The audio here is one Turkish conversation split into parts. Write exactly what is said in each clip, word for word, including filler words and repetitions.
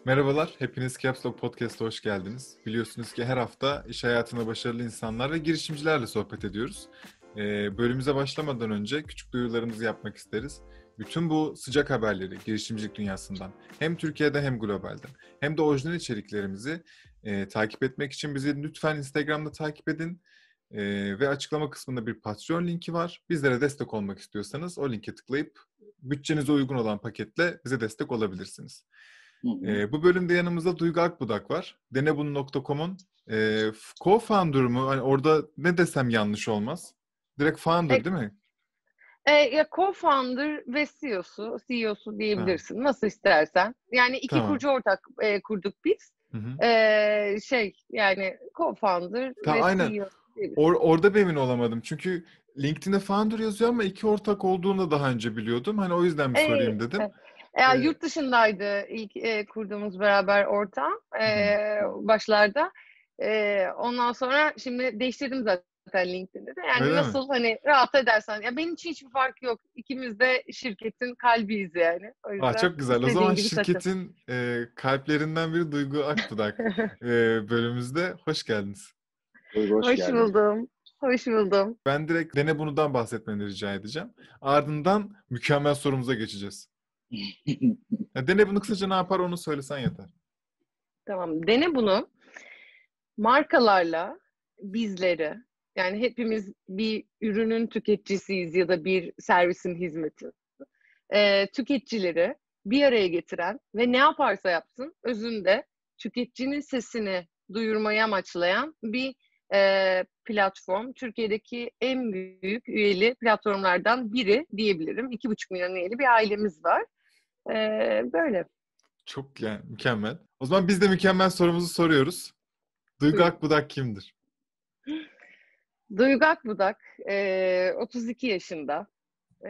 Merhabalar, hepiniz Caps Lock Podcast'a hoş geldiniz. Biliyorsunuz ki her hafta iş hayatında başarılı insanlar ve girişimcilerle sohbet ediyoruz. Ee, bölümümüze başlamadan önce küçük duyurularımızı yapmak isteriz. Bütün bu sıcak haberleri girişimcilik dünyasından hem Türkiye'de hem globalde hem de orijinal içeriklerimizi e, takip etmek için bizi lütfen Instagram'da takip edin. E, ve açıklama kısmında bir Patreon linki var. Bizlere destek olmak istiyorsanız o linke tıklayıp bütçenize uygun olan paketle bize destek olabilirsiniz. Hı hı. E, bu bölümde yanımızda Duygu Akbudak var. denebun nokta com'un e, co-founder mu? Hani orada ne desem yanlış olmaz. Direkt founder E, değil mi? e, ya co-founder ve C E O'su, C E O'su Tamam. diyebilirsin. Nasıl istersen. Yani iki Tamam. kurucu ortak e, kurduk biz. Hı hı. E, şey yani co-founder Tamam, ve aynen. C E O diyebilirsin. Or orada bir emin olamadım. Çünkü LinkedIn'de founder yazıyor ama iki ortak olduğunu daha önce biliyordum. Hani o yüzden bir E, sorayım dedim. e, e, E, yurt dışındaydı ilk e, kurduğumuz beraber ortam e, hı hı. başlarda. E, ondan sonra şimdi değiştirdim zaten LinkedIn'de de. Yani Öyle mi? nasıl hani rahat edersen. Ya benim için hiçbir fark yok. İkimiz de şirketin kalbiyiz yani. O Ah, yüzden çok güzel. O zaman istediğin gibi takıl. şirketin e, kalplerinden biri Duygu Akbudak e, bölümümüzde. Hoş geldiniz. Hoş Duygu hoş geldin. buldum. Hoş buldum. Ben direkt Dene Bunu'dan bahsetmeni rica edeceğim. Ardından mükemmel sorumuza geçeceğiz. Ya Dene Bunu kısaca ne yapar onu söylesen yeter. Tamam. Dene bunu markalarla bizleri, yani hepimiz bir ürünün tüketicisiyiz ya da bir servisin hizmeti. Ee, tüketicileri bir araya getiren ve ne yaparsa yapsın özünde tüketicinin sesini duyurmayı amaçlayan bir e, platform. Türkiye'deki en büyük üyeli platformlardan biri diyebilirim. İki buçuk milyon üyeli bir ailemiz var. Ee, böyle. Çok yani mükemmel. O zaman biz de mükemmel sorumuzu soruyoruz. Duygu Buyurun. Akbudak kimdir? Duygu Akbudak, e, otuz iki yaşında. E,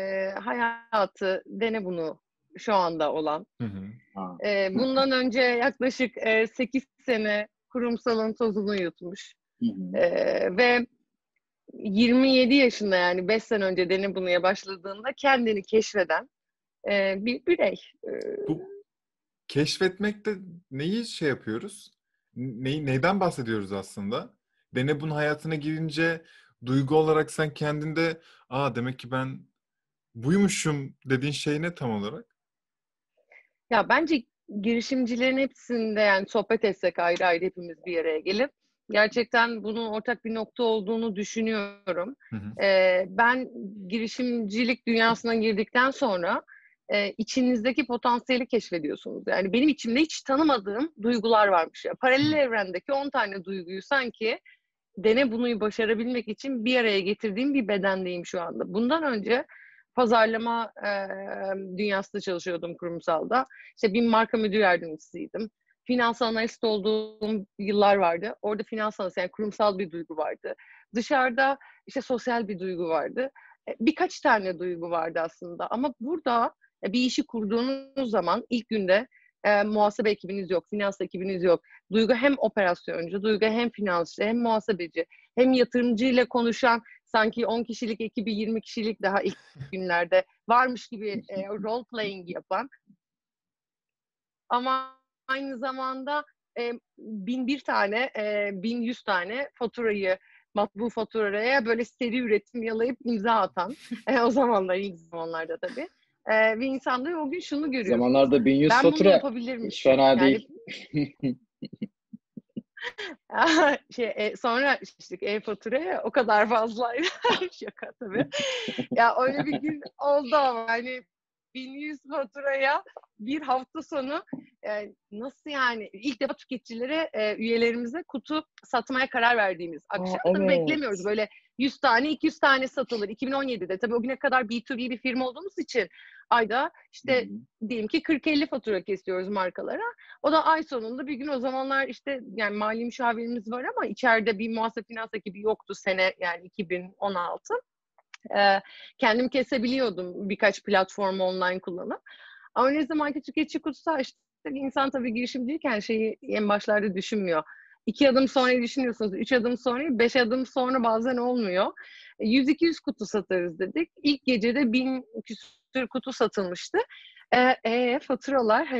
hayatı dene bunu şu anda olan. Hı hı. Ha. E, bundan önce yaklaşık e, sekiz sene kurumsalın tozunu yutmuş. Hı hı. E, ve yirmi yedi yaşında, yani beş sene önce dene bunuya başladığında kendini keşfeden e, bir birey. E, Bu keşfetmekte neyi şey yapıyoruz? Neyi, neyden bahsediyoruz aslında? Dene Bunu hayatına girince duygu olarak sen kendinde aa demek ki ben buymuşum dediğin şey ne tam olarak? Ya bence girişimcilerin hepsinde, yani sohbet etsek ayrı ayrı hepimiz bir araya gelip gerçekten bunun ortak bir nokta olduğunu düşünüyorum. Hı hı. Ee, ben girişimcilik dünyasına girdikten sonra e, içinizdeki potansiyeli keşfediyorsunuz. Yani benim içimde hiç tanımadığım duygular varmış ya. Hı. Paralel evrendeki on tane duyguyu sanki dene bunu başarabilmek için bir araya getirdiğim bir bedendeyim şu anda. Bundan önce pazarlama e, dünyasında çalışıyordum kurumsalda. İşte bir marka müdür yardımcısıydım. Finans analist olduğum yıllar vardı. Orada finans analist, yani kurumsal bir duygu vardı. Dışarıda işte sosyal bir duygu vardı. E, birkaç tane duygu vardı aslında. Ama burada e, bir işi kurduğunuz zaman ilk günde e, muhasebe ekibiniz yok, finans ekibiniz yok. Duygu hem operasyoncu, Duygu hem finansçı, hem muhasebeci, hem yatırımcı ile konuşan, sanki on kişilik ekibi yirmi kişilik daha ilk günlerde varmış gibi e, role playing yapan. Ama aynı zamanda e, bin bir tane, e, bin yüz tane faturayı, matbu faturaya böyle seri üretim yalayıp imza atan, e, o zamanlar, ilk zamanlarda tabii. E, bir insanda o gün şunu görüyorsunuz: Zamanlarda bin yüz ben bunu fatura hiç yapabilirmişim. fena Yani değil. şey, e, sonra işte e-faturaya o kadar fazlaydı. Şaka tabii. Ya öyle bir gün oldu ama yani bin yüz faturaya bir hafta sonu, e, nasıl yani, ilk defa tüketicilere, e, üyelerimize kutu satmaya karar verdiğimiz Aa, akşam. Tabii beklemiyoruz, evet. böyle yüz tane iki yüz tane satılır. iki bin on yedide tabii o güne kadar B iki B bir firma olduğumuz için ayda Hı işte hı. diyelim ki kırk elli fatura kesiyoruz markalara. O da ay sonunda bir gün, o zamanlar işte yani mali müşavirimiz var ama içeride bir muhasebe finans ekibi yoktu, sene yani iki bin on altı. Ee, kendim kesebiliyordum birkaç platformu online kullanıp. Ama ne zamanki tüketici kutusu açtık, insan tabii girişimciyken şeyi en başlarda düşünmüyor. İki adım sonra düşünüyorsunuz, üç adım sonra, beş adım sonra bazen olmuyor. yüz iki yüz kutu satarız dedik. İlk gecede bin küsur kutu satılmıştı. Ee, e, faturalar, hani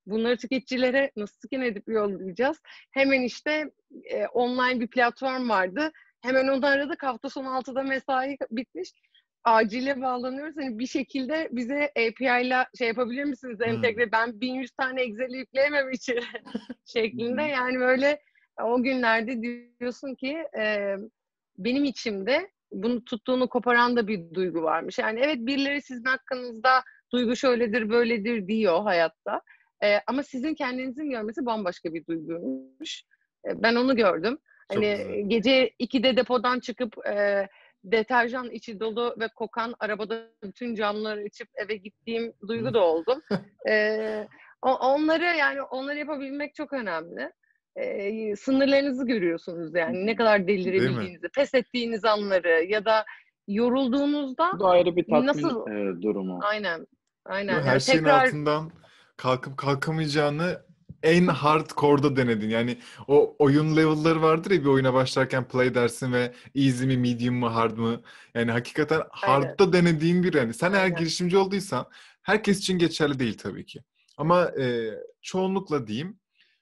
Bunları tüketicilere nasıl scan edip yollayacağız? Hemen işte e, online bir platform vardı. Hemen onu aradık. Hafta sonu altıda mesai bitmiş. Acile bağlanıyoruz. Hani bir şekilde bize A P I ile şey yapabilir misiniz? Hmm. Entegre. Ben bin yüz tane Excel'i yükleyemem içeri şeklinde. Hı hı. Yani böyle o günlerde diyorsun ki e, benim içimde bunu tuttuğunu koparan da bir duygu varmış. Yani evet, birileri sizin hakkınızda duygu şöyledir böyledir diyor hayatta. E, ama sizin kendinizin görmesi bambaşka bir duyguymuş. E, ben onu gördüm. Çok Hani güzel. gece ikide depodan çıkıp e, deterjan içi dolu ve kokan arabada bütün camları açıp eve gittiğim duygu da oldum. E, o- onları yani onları yapabilmek çok önemli. E, sınırlarınızı görüyorsunuz yani ne kadar Değil mi? delirebildiğinizi, pes ettiğiniz anları ya da yorulduğunuzda Bu da ayrı bir tatmin nasıl e, durumu. aynen Değil aynen mi? Her yani şeyin tekrar altından kalkıp kalkamayacağını en hardcore'da denedin. Yani o oyun level'ları vardır ya, bir oyuna başlarken play dersin ve easy mi, medium mu, hard mı? Yani hakikaten aynen hard'da denediğin bir, yani. Sen eğer aynen girişimci olduysan, herkes için geçerli değil tabii ki. Ama e, çoğunlukla diyeyim,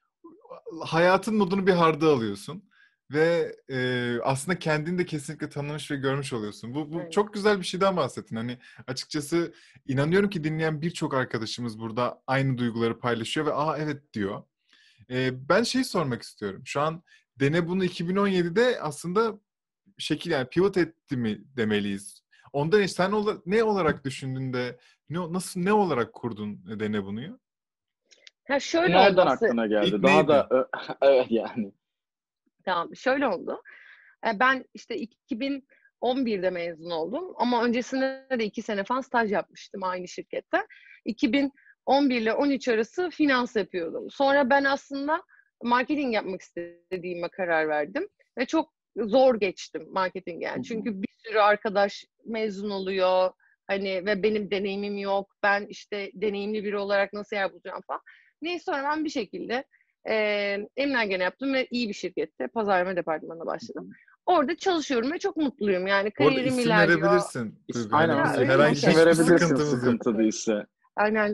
hayatın modunu bir hard'a alıyorsun. Ve e, aslında kendini de kesinlikle tanımış ve görmüş oluyorsun. Bu, bu aynen. çok güzel bir şeyden bahsettin. Hani açıkçası inanıyorum ki dinleyen birçok arkadaşımız burada aynı duyguları paylaşıyor ve aa evet diyor. E, ben şeyi sormak istiyorum. Şu an Dene bunu iki bin on yedide aslında şekil, yani pivot etti mi demeliyiz. Ondan önce sen ola- ne olarak düşündün de ne, nasıl ne olarak kurdun Dene bunuyu? Ha şöyle Nereden olması aklına İlk geldi? Daha neydi? da ö- evet yani. tamam şöyle oldu. E, Ben işte iki bin on birde mezun oldum ama öncesinde de iki sene falan staj yapmıştım aynı şirkette. iki bin on bir ile on üç arası finans yapıyordum. Sonra ben aslında marketing yapmak istediğime karar verdim ve çok zor geçtim marketing Hı yani. hı. Çünkü bir sürü arkadaş mezun oluyor hani ve benim deneyimim yok. Ben işte deneyimli biri olarak nasıl yer bulacağım falan. Neyse sonra ben bir şekilde e, elimden gene yaptım ve iyi bir şirkette pazarlama departmanına Hı başladım. hı. Orada çalışıyorum ve çok mutluyum. Yani Bu arada kariyerim isim ilerliyor. verebilirsin İs- Duygu. Aynen Hani onu Ya biz öyle diyecektim. mi? herhangi İsim hiçbir verebilirsin sıkıntımız yok. sıkıntı değilse. Aynen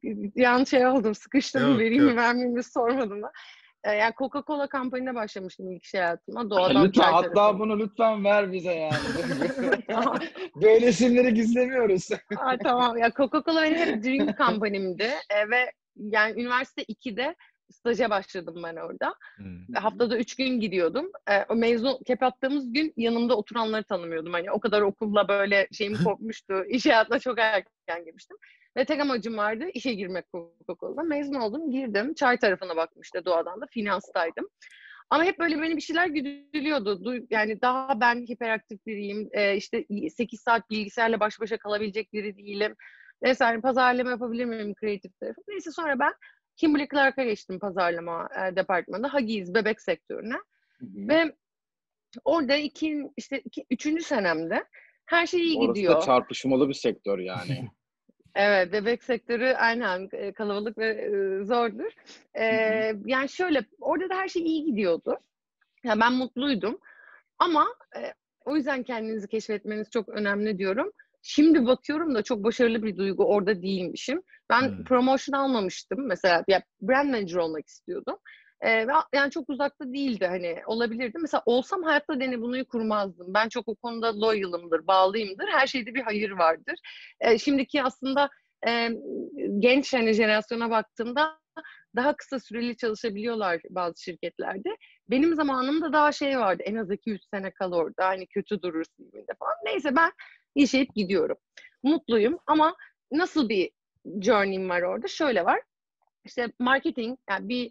yan şey oldum, sıkıştım. Yok Vereyim mi yok. vermeyeyim mi sormadım da. Ee, Yani Coca-Cola kampanyasına başlamıştım ilk iş hayatıma. Doğadan Lütfen, çay hatta tarafı. bunu lütfen ver bize yani. Tamam. Böyle isimleri gizlemiyoruz. Aa, tamam. Ya Coca-Cola benim hep dream company'mdi. Ee, ve yani üniversite ikide staja başladım ben orada. Hmm. Haftada üç gün gidiyordum. Ee, o mezun kep attığımız gün yanımda oturanları tanımıyordum. Hani o kadar okulla böyle şeyim kopmuştu. İş hayatına çok erken girmiştim. Ve tek amacım vardı işe girmek Coca-Cola'da. Mezun oldum, girdim. Çay tarafına baktım işte doğadan da. Finanstaydım. Ama hep böyle beni bir şeyler güdülüyordu. Yani daha ben hiperaktif biriyim. Ee, işte sekiz saat bilgisayarla baş başa kalabilecek biri değilim. Vesaire pazarlama yapabilir miyim kreatif tarafı? Neyse sonra ben Kimberly Clark'a geçtim pazarlama e, departmanında. Huggies bebek sektörüne. Hı hı. Ve orada iki, işte iki, üçüncü senemde her şey iyi Orası da gidiyor. çarpışmalı bir sektör yani. Evet, bebek sektörü aynen e, kalabalık ve e, zordur. E, Hı hı. Yani şöyle, orada da her şey iyi gidiyordu. Ya ben mutluydum. Ama e, o yüzden kendinizi keşfetmeniz çok önemli diyorum. Şimdi bakıyorum da çok başarılı bir duygu orada değilmişim. Ben Hmm. promotion almamıştım. Mesela ya, brand manager olmak istiyordum. E, ve yani çok uzakta değildi hani olabilirdi. Mesela olsam hayatta Dene Bunu'yu kurmazdım. Ben çok o konuda loyal'ımdır, bağlıyımdır. Her şeyde bir hayır vardır. E, şimdiki aslında e, genç hani jenerasyona baktığımda daha kısa süreli çalışabiliyorlar bazı şirketlerde. Benim zamanımda daha şey vardı. En az iki üç sene kal orada. Hani kötü durur C V'de falan. Neyse ben yaşayıp gidiyorum. Mutluyum ama nasıl bir journey'm var orada? Şöyle var. İşte marketing, yani bir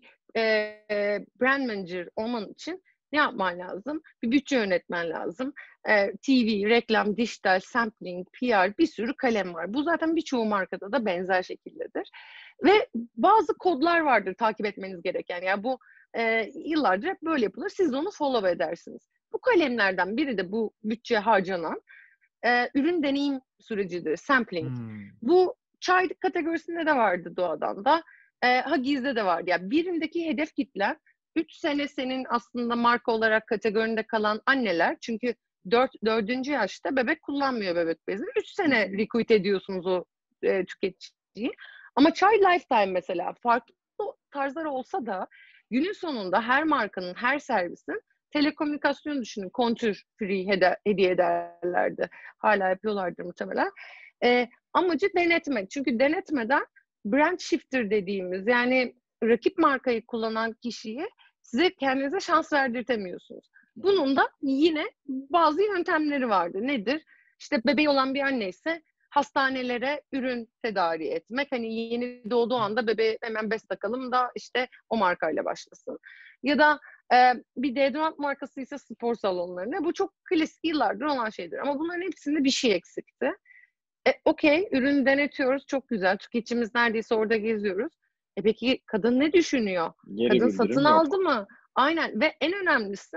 e, brand manager olman için ne yapman lazım? Bir bütçe yönetmen lazım. E, T V, reklam, dijital, sampling, P R bir sürü kalem var. Bu zaten birçoğu markada da benzer şekildedir. Ve bazı kodlar vardır takip etmeniz gereken. Yani bu e, yıllardır hep böyle yapılır. Siz de onu follow edersiniz. Bu kalemlerden biri de bu bütçe harcanan e, ürün deneyim sürecidir, sampling. Hmm. Bu çay kategorisinde de vardı doğadan da. E, Huggies'de de vardı. Yani birindeki hedef kitle üç sene senin aslında marka olarak kategorinde kalan anneler. Çünkü dört dördüncü yaşta bebek kullanmıyor bebek bezini. üç sene recruit ediyorsunuz o e, tüketiciyi. Ama çay lifetime mesela farklı tarzlar olsa da günün sonunda her markanın, her servisin telekomünikasyon düşünün. Kontür free hede- hediye ederlerdi. Hala yapıyorlardır muhtemelen. Ee, amacı denetmek. Çünkü denetmeden brand shifter dediğimiz, yani rakip markayı kullanan kişiyi size kendinize şans verdirtemiyorsunuz. Bunun da yine bazı yöntemleri vardı. Nedir? İşte bebeği olan bir anne ise hastanelere ürün tedariği etmek. Hani yeni doğduğu anda bebeğe hemen bez takalım da işte o markayla başlasın. Ya da e, bir deodorant markası ise spor salonlarına. Bu çok klasik, yıllardır olan şeydir. Ama bunların hepsinde bir şey eksikti. E, Okey, ürünü denetiyoruz. Çok güzel. Tüketicimiz neredeyse orada geziyoruz. E peki kadın ne düşünüyor? Geri Kadın bildirim satın yok. aldı mı? Aynen. Ve en önemlisi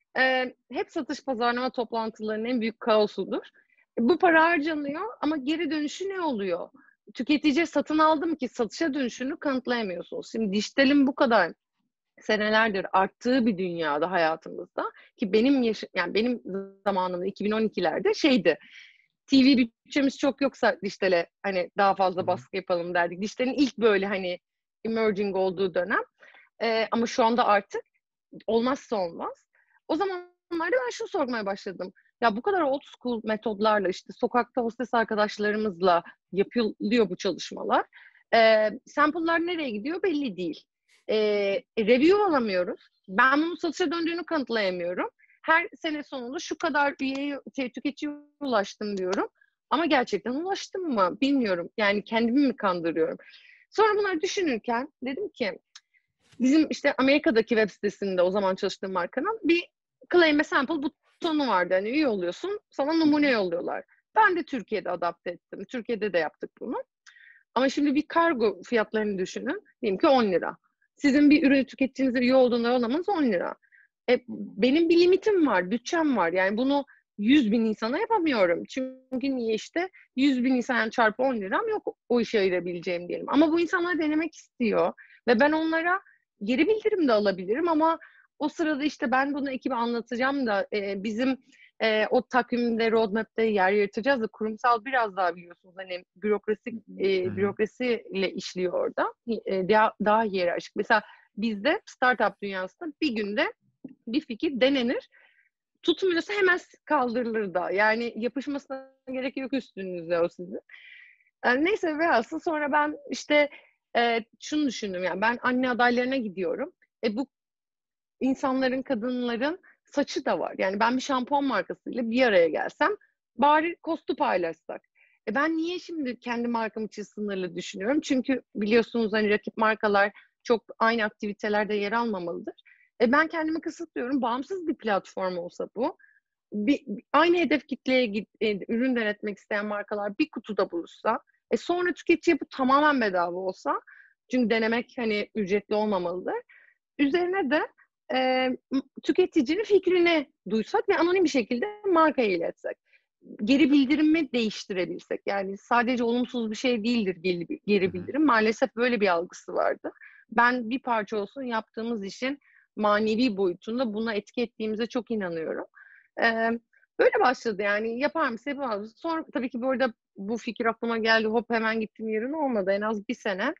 e, hep satış pazarlama toplantılarının en büyük kaosudur. E, bu para harcanıyor ama geri dönüşü ne oluyor? Tüketici satın aldı mı ki satışa dönüşünü kanıtlayamıyorsunuz. Şimdi dijitalin bu kadar senelerdir arttığı bir dünyada hayatımızda, ki benim yaş yani benim zamanımda iki bin on ikilerde şeydi. T V bütçemiz çok yoksa dijitale hani daha fazla baskı yapalım derdik. Dijitalin ilk böyle hani emerging olduğu dönem. Ee, ama şu anda artık olmazsa olmaz. O zamanlarda ben şunu sormaya başladım. Ya bu kadar old school metodlarla, işte sokakta hostes arkadaşlarımızla yapılıyor bu çalışmalar. Ee, sample'lar nereye gidiyor belli değil. Ee, review alamıyoruz. Ben bunun satışa döndüğünü kanıtlayamıyorum. Her sene sonunda şu kadar üyeye, tüketiciye ulaştım diyorum. Ama gerçekten ulaştım mı bilmiyorum. Yani kendimi mi kandırıyorum? Sonra bunları düşünürken dedim ki bizim işte Amerika'daki web sitesinde, o zaman çalıştığım markanın, bir claim a sample butonu vardı. Hani üye oluyorsun, sana numune yolluyorlar. Ben de Türkiye'de adapte ettim. Türkiye'de de yaptık bunu. Ama şimdi bir kargo fiyatlarını düşünün. Diyelim ki on lira. Sizin bir ürünü tüketicinize üye olduğunda yollamanız on lira. E, benim bir limitim var, bütçem var. Yani bunu yüz bin insana yapamıyorum. Çünkü niye işte yüz bin insan çarpı on liram yok o işe ayırabileceğim diyelim. Ama bu insanlar denemek istiyor. Ve ben onlara geri bildirim de alabilirim ama o sırada işte ben bunu ekibe anlatacağım da e, bizim e, o takvimde, roadmap'te yer yaratacağız da kurumsal biraz daha biliyorsunuz hani bürokrasi e, bürokrasiyle işliyor orada. E, daha, daha hiyerarşik. Mesela bizde startup dünyasında bir günde bir fikir denenir. Tutmuyorsa hemen kaldırılır da. Yani yapışmasına gerek yok üstünüzde o sizin. Yani neyse velhasıl sonra ben işte e, şunu düşündüm, yani ben anne adaylarına gidiyorum. E bu insanların, kadınların saçı da var. Yani ben bir şampuan markasıyla bir araya gelsem bari kostu paylaşsak. E ben niye şimdi kendi markam için sınırlı düşünüyorum? Çünkü biliyorsunuz hani rakip markalar çok aynı aktivitelerde yer almamalıdır. E ben kendimi kısıtlıyorum. Bağımsız bir platform olsa bu. Bir, aynı hedef kitleye git, e, ürün denetmek isteyen markalar bir kutuda buluşsa, e sonra tüketiciye bu tamamen bedava olsa, çünkü denemek hani ücretli olmamalıdır. Üzerine de e, tüketicinin fikrini duysak ve anonim bir şekilde markaya iletsek. Geri bildirimi değiştirebilsek. Yani sadece olumsuz bir şey değildir geri, geri bildirim. Maalesef böyle bir algısı vardı. Ben bir parça olsun yaptığımız işin manevi boyutunda buna etki ettiğimize çok inanıyorum. Ee, böyle başladı yani, yapar mısın yapamaz mısın? Sonra tabii ki bu arada bu fikir aklıma geldi, hop hemen gittim, yerine olmadı en az bir sene.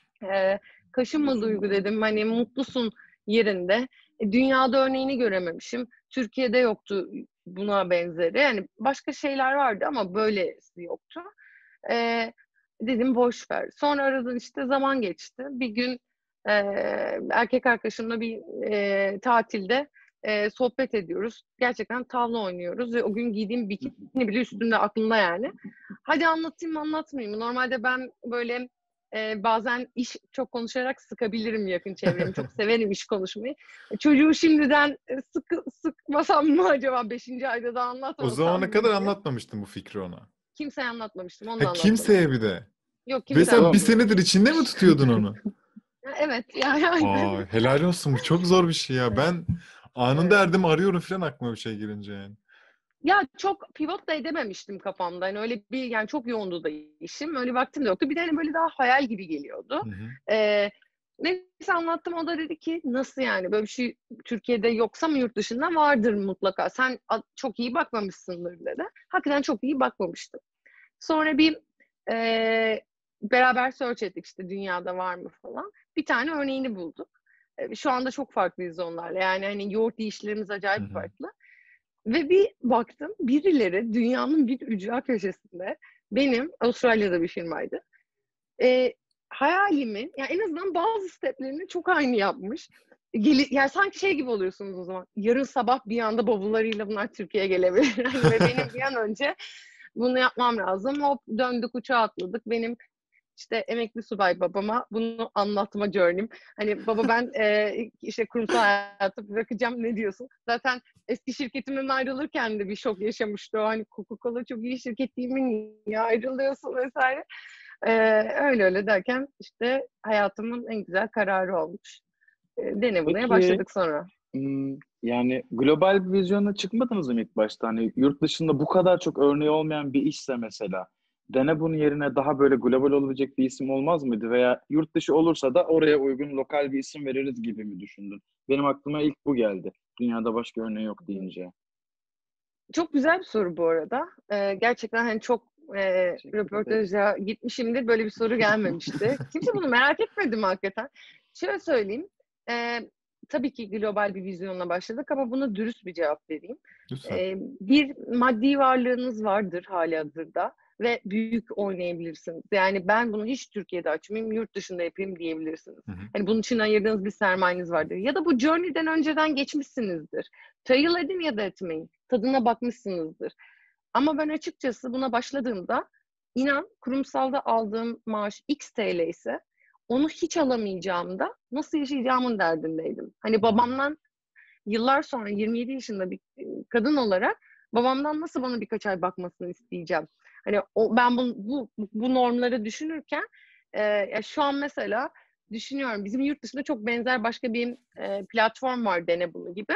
Ee, kaşınma Duygu dedim, hani mutlusun yerinde. E, dünyada örneğini görememişim. Türkiye'de yoktu buna benzeri. Yani başka şeyler vardı ama böylesi yoktu. Ee, dedim boş ver. Sonra aradan işte zaman geçti. Bir gün e, erkek arkadaşımla bir e, tatilde e, sohbet ediyoruz. Gerçekten tavla oynuyoruz ve o gün giydiğim bikini bile üstünde, aklımda yani. Hadi anlatayım mı anlatmayayım mı? Normalde ben böyle e, bazen iş çok konuşarak sıkabilirim yakın çevremi. Çok severim iş konuşmayı. E, çocuğu şimdiden sık, sıkmasam mı acaba? Beşinci ayda da O anlatmasam zamana mı kadar diye. anlatmamıştın bu fikri ona. Kimseye anlatmamıştım. Onu da Ha, kimseye anlatmamıştım. bir de. Yok, Ve kimseye sen bir Oğlum, senedir anlatmamıştım. içinde mi tutuyordun onu? Ya, evet yani Aa, aynen. helal olsun, bu çok zor bir şey ya. Evet, Ben anında evet. Erdem arıyorum falan aklıma bir şey girince yani. Ya çok pivot da edememiştim kafamda. Hani öyle bir, yani çok yoğundu da işim. Öyle vaktim de yoktu. Bir de hani böyle daha hayal gibi geliyordu. Hı hı. Ee, neyse anlattım. O da dedi ki nasıl yani, böyle bir şey Türkiye'de yoksa mı yurt dışında vardır mutlaka. Sen çok iyi bakmamışsındır dedi. Hakikaten çok iyi bakmamıştım. Sonra bir e, beraber search ettik işte dünyada var mı falan. bir tane örneğini bulduk. E, Şu anda çok farklıyız onlarla. Yani hani yoğurt yiyişlerimiz Hı acayip hı. farklı. Ve bir baktım birileri dünyanın bir ücra köşesinde, benim Avustralya'da bir firmaydı. E, hayalimin, yani en azından bazı steplerini çok aynı yapmış. Geli, yani sanki şey gibi oluyorsunuz o zaman. Yarın sabah bir anda bavullarıyla bunlar Türkiye'ye gelebilir. Hani ve benim bir an önce bunu yapmam lazım. Hop döndük, uçağa atladık. Benim işte emekli subay babama bunu anlatma journey'm. Hani baba ben e, işte kurumsal hayatı bırakacağım, ne diyorsun? Zaten eski şirketimden ayrılırken de bir şok yaşamıştı o. Hani Coca-Cola çok iyi şirket değil mi? Niye ayrılıyorsun vesaire. E, öyle öyle derken işte hayatımın en güzel kararı olmuş. E, dene bunaya Peki başladık sonra. hmm, yani global bir vizyonla çıkmadınız mı ilk başta? Hani yurt dışında bu kadar çok örneği olmayan bir işse mesela dene bunun yerine daha böyle global olabilecek bir isim olmaz mıydı? Veya yurt dışı olursa da oraya uygun lokal bir isim veririz gibi mi düşündün? Benim aklıma ilk bu geldi. Dünyada başka örneği yok deyince. Çok güzel bir soru bu arada. Ee, gerçekten hani çok e, Teşekkür ederim. röportaja gitmişimdir. Böyle bir soru gelmemişti. Kimse bunu merak etmedi mi hakikaten? Şöyle söyleyeyim. e, tabii ki global bir vizyonla başladık ama buna dürüst bir cevap vereyim. Lütfen. E, bir maddi varlığınız vardır halihazırda ve büyük oynayabilirsiniz. Yani ben bunu hiç Türkiye'de açmayayım, yurt dışında yapayım diyebilirsiniz. Hı hı. Hani bunun için ayırdığınız bir sermayeniz vardır. Ya da bu journey'den önceden geçmişsinizdir. Trial edin ya da etmeyin. Tadına bakmışsınızdır. Ama ben açıkçası buna başladığımda inan kurumsalda aldığım maaş X T L ise onu hiç alamayacağımda nasıl yaşayacağımın derdindeydim. Hani babamdan yıllar sonra yirmi yedi yaşında bir kadın olarak babamdan nasıl bana birkaç ay bakmasını isteyeceğim. Hani o, ben bu, bu, bu normları düşünürken e, ya şu an mesela düşünüyorum, bizim yurt dışında çok benzer başka bir e, platform var, Dene Bunu gibi.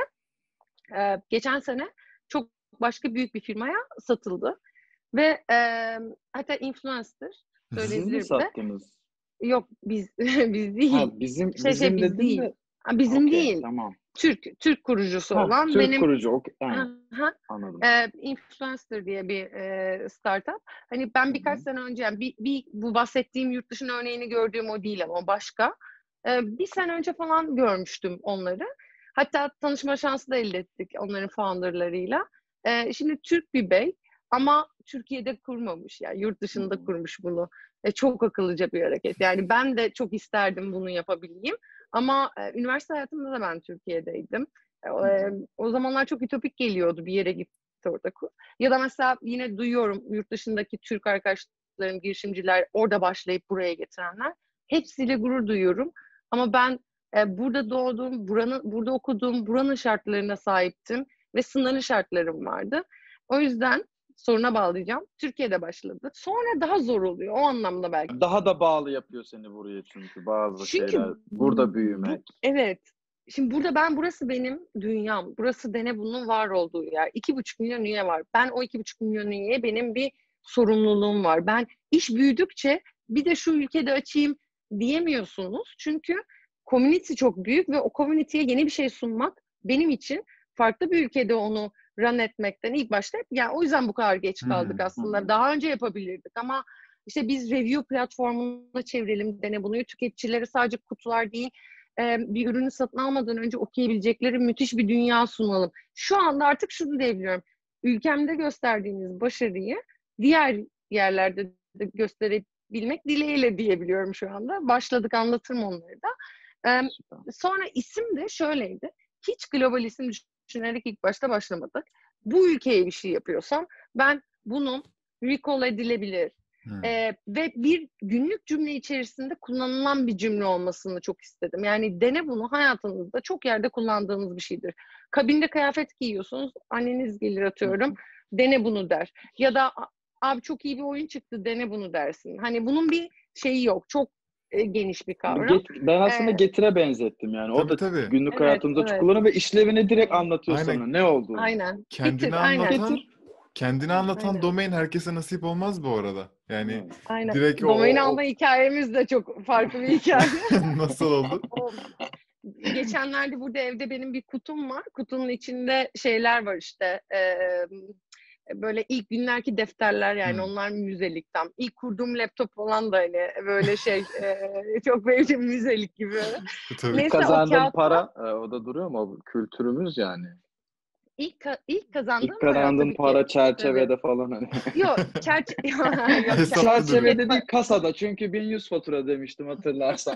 E, geçen sene çok başka büyük bir firmaya satıldı ve e, hatta influencer Hı hı. Siz mi söyleyebilirim de. sattınız? Yok biz biz Ha değil. bizim Şey şey bizim biz dedin değil. de Ha, bizim okey değil. tamam. Türk Türk kurucusu Ha olan Türk benim. kurucu okey. Ha, Aha, anladım. e, Influencer diye bir e, startup. Hani ben Hı birkaç hı. sene önce, yani bir, bir bu bahsettiğim yurt dışının örneğini gördüğüm o değil ama o başka. E, bir sene önce falan görmüştüm onları. Hatta tanışma şansı da elde ettik onların founderlarıyla. E, şimdi Türk bir bey ama Türkiye'de kurmamış, yani yurt Hı dışında hı. kurmuş bunu. E, çok akıllıca bir hareket. Yani ben de çok isterdim bunu yapabileyim. Ama e, üniversite hayatımda da ben Türkiye'deydim. Hı E, hı. o zamanlar çok ütopik geliyordu bir yere git orada kur. Ya da mesela yine duyuyorum yurt dışındaki Türk arkadaşlarım, girişimciler, orada başlayıp buraya getirenler. Hepsiyle gurur duyuyorum. Ama ben e, burada doğdum, buranın, burada okudum, buranın şartlarına sahiptim ve sınırlı şartlarım vardı. O yüzden soruna bağlayacağım. Türkiye'de başladı. Sonra daha zor oluyor o anlamda belki. Daha da bağlı yapıyor seni buraya çünkü bazı Çünkü şeyler. Burada bu, büyümek. evet. Şimdi burada ben, burası benim dünyam. Burası Dene Bunun var olduğu yer. İki buçuk milyon üye var. Ben o iki buçuk milyon üyeye benim bir sorumluluğum var. Ben iş büyüdükçe bir de şu ülkede açayım diyemiyorsunuz. Çünkü community çok büyük ve o community'ye yeni bir şey sunmak benim için farklı bir ülkede onu run etmekten ilk başta, yani o yüzden bu kadar geç Hı kaldık Hı aslında. hı. Daha önce yapabilirdik ama işte biz review platformuna çevirelim Dene Bunu'yu, tüketicilere sadece kutular değil, e, bir ürünü satın almadan önce okuyabilecekleri müthiş bir dünya sunalım. Şu anda artık şunu diyebiliyorum. Ülkemde gösterdiğimiz başarıyı diğer yerlerde de gösterebilmek dileğiyle diyebiliyorum şu anda. Başladık, anlatırım onları da. E, Süper. sonra isim de şöyleydi. Hiç global isim düşünerek ilk başta başlamadık. Bu ülkeye bir şey yapıyorsam ben bunun recall edilebilir, hı. ee, ve bir günlük cümle içerisinde kullanılan bir cümle olmasını çok istedim. Yani Dene Bunu hayatınızda çok yerde kullandığınız bir şeydir. Kabinde kıyafet giyiyorsunuz, anneniz gelir Hı atıyorum, hı. Dene Bunu der. Ya da abi çok iyi bir oyun çıktı, Dene Bunu dersin. Hani bunun bir şeyi yok. Çok e, geniş bir Bir kavram. get, ben aslında Ee, Getire benzettim yani. O Tabii da tabii. günlük evet, hayatımızda çok evet. kullanıyor ve işlevini direkt Evet. anlatıyor sana Aynen. ne olduğunu. Aynen. Kendini Bitir, aynen. anlatan Getir. kendini Hı. anlatan Aynen. domain herkese nasip olmaz bu arada. Yani Evet. Aynen. direkt o, Domain o, alma o... hikayemiz de çok farklı bir hikaye. Nasıl oldu? O geçenlerde burada evde benim bir kutum var. Kutunun içinde şeyler var işte. E, böyle ilk günlerki defterler yani Hmm. onlar müzelik tam. İlk kurduğum laptop falan da hani böyle şey e, çok benim için müzelik gibi. Tabii. Neyse o Kazandığın kağıtlar para, e, o da duruyor mu? O kültürümüz yani. ilk ka- ilk İlk kazandığım para kazandığın tabii ki. para Tabii. çerçevede falan hani. Yok, çerçe yok, Hesaplı çer- duruyor. Çerçevede değil kasada çünkü bin yüz fatura demiştim hatırlarsan.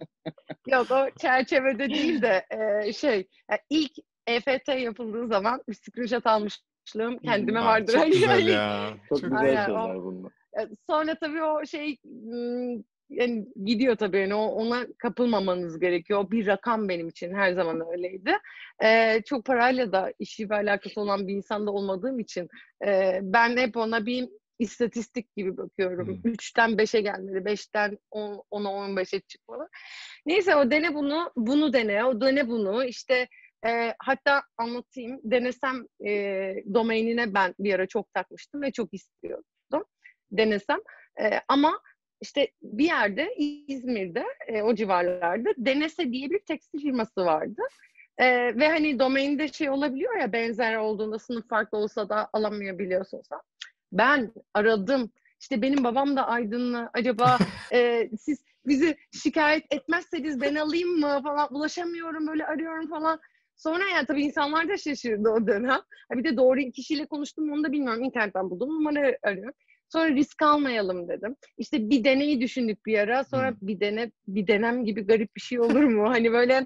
yok o çerçevede değil de e, şey yani ilk E F T yapıldığı zaman bir screenshot almışlığım kendime Aa, vardır. çok Hani, güzel hani, ya. Çok Çok güzel güzel. aynen, o, şeyler bunlar. e, sonra tabii o şey hmm, yani gidiyor tabii yani o, ona kapılmamanız gerekiyor. O bir rakam benim için her zaman öyleydi. E, çok parayla da işi ve alakası olan bir insan da olmadığım için e, ben hep ona bir istatistik gibi bakıyorum. Hmm. Üçten beşe gelmeli, beşten ona on beşe çıkmalı. Neyse o dene bunu, bunu dene, o dene bunu. İşte e, hatta anlatayım, denesem e, domainine ben bir ara çok takmıştım ve çok istiyordum. Denesem. E, ama işte bir yerde İzmir'de, e, o civarlarda Denese diye bir tekstil firması vardı. E, ve hani domainde şey olabiliyor ya benzer olduğunda sınıf farklı olsa da alamayabiliyorsun sen. Ben aradım. İşte benim babam da Aydınlı. Acaba e, siz bizi şikayet etmezseniz ben alayım mı falan. Ulaşamıyorum böyle arıyorum falan. Sonra yani tabii insanlar da şaşırdı o dönem. Ha bir de doğru kişiyle konuştum onu da bilmiyorum. İnternetten buldum numara arıyorum. Sonra risk almayalım dedim. İşte bir deneyi düşündük bir ara. Sonra Hmm. bir dene bir denem gibi garip bir şey olur mu? Hani böyle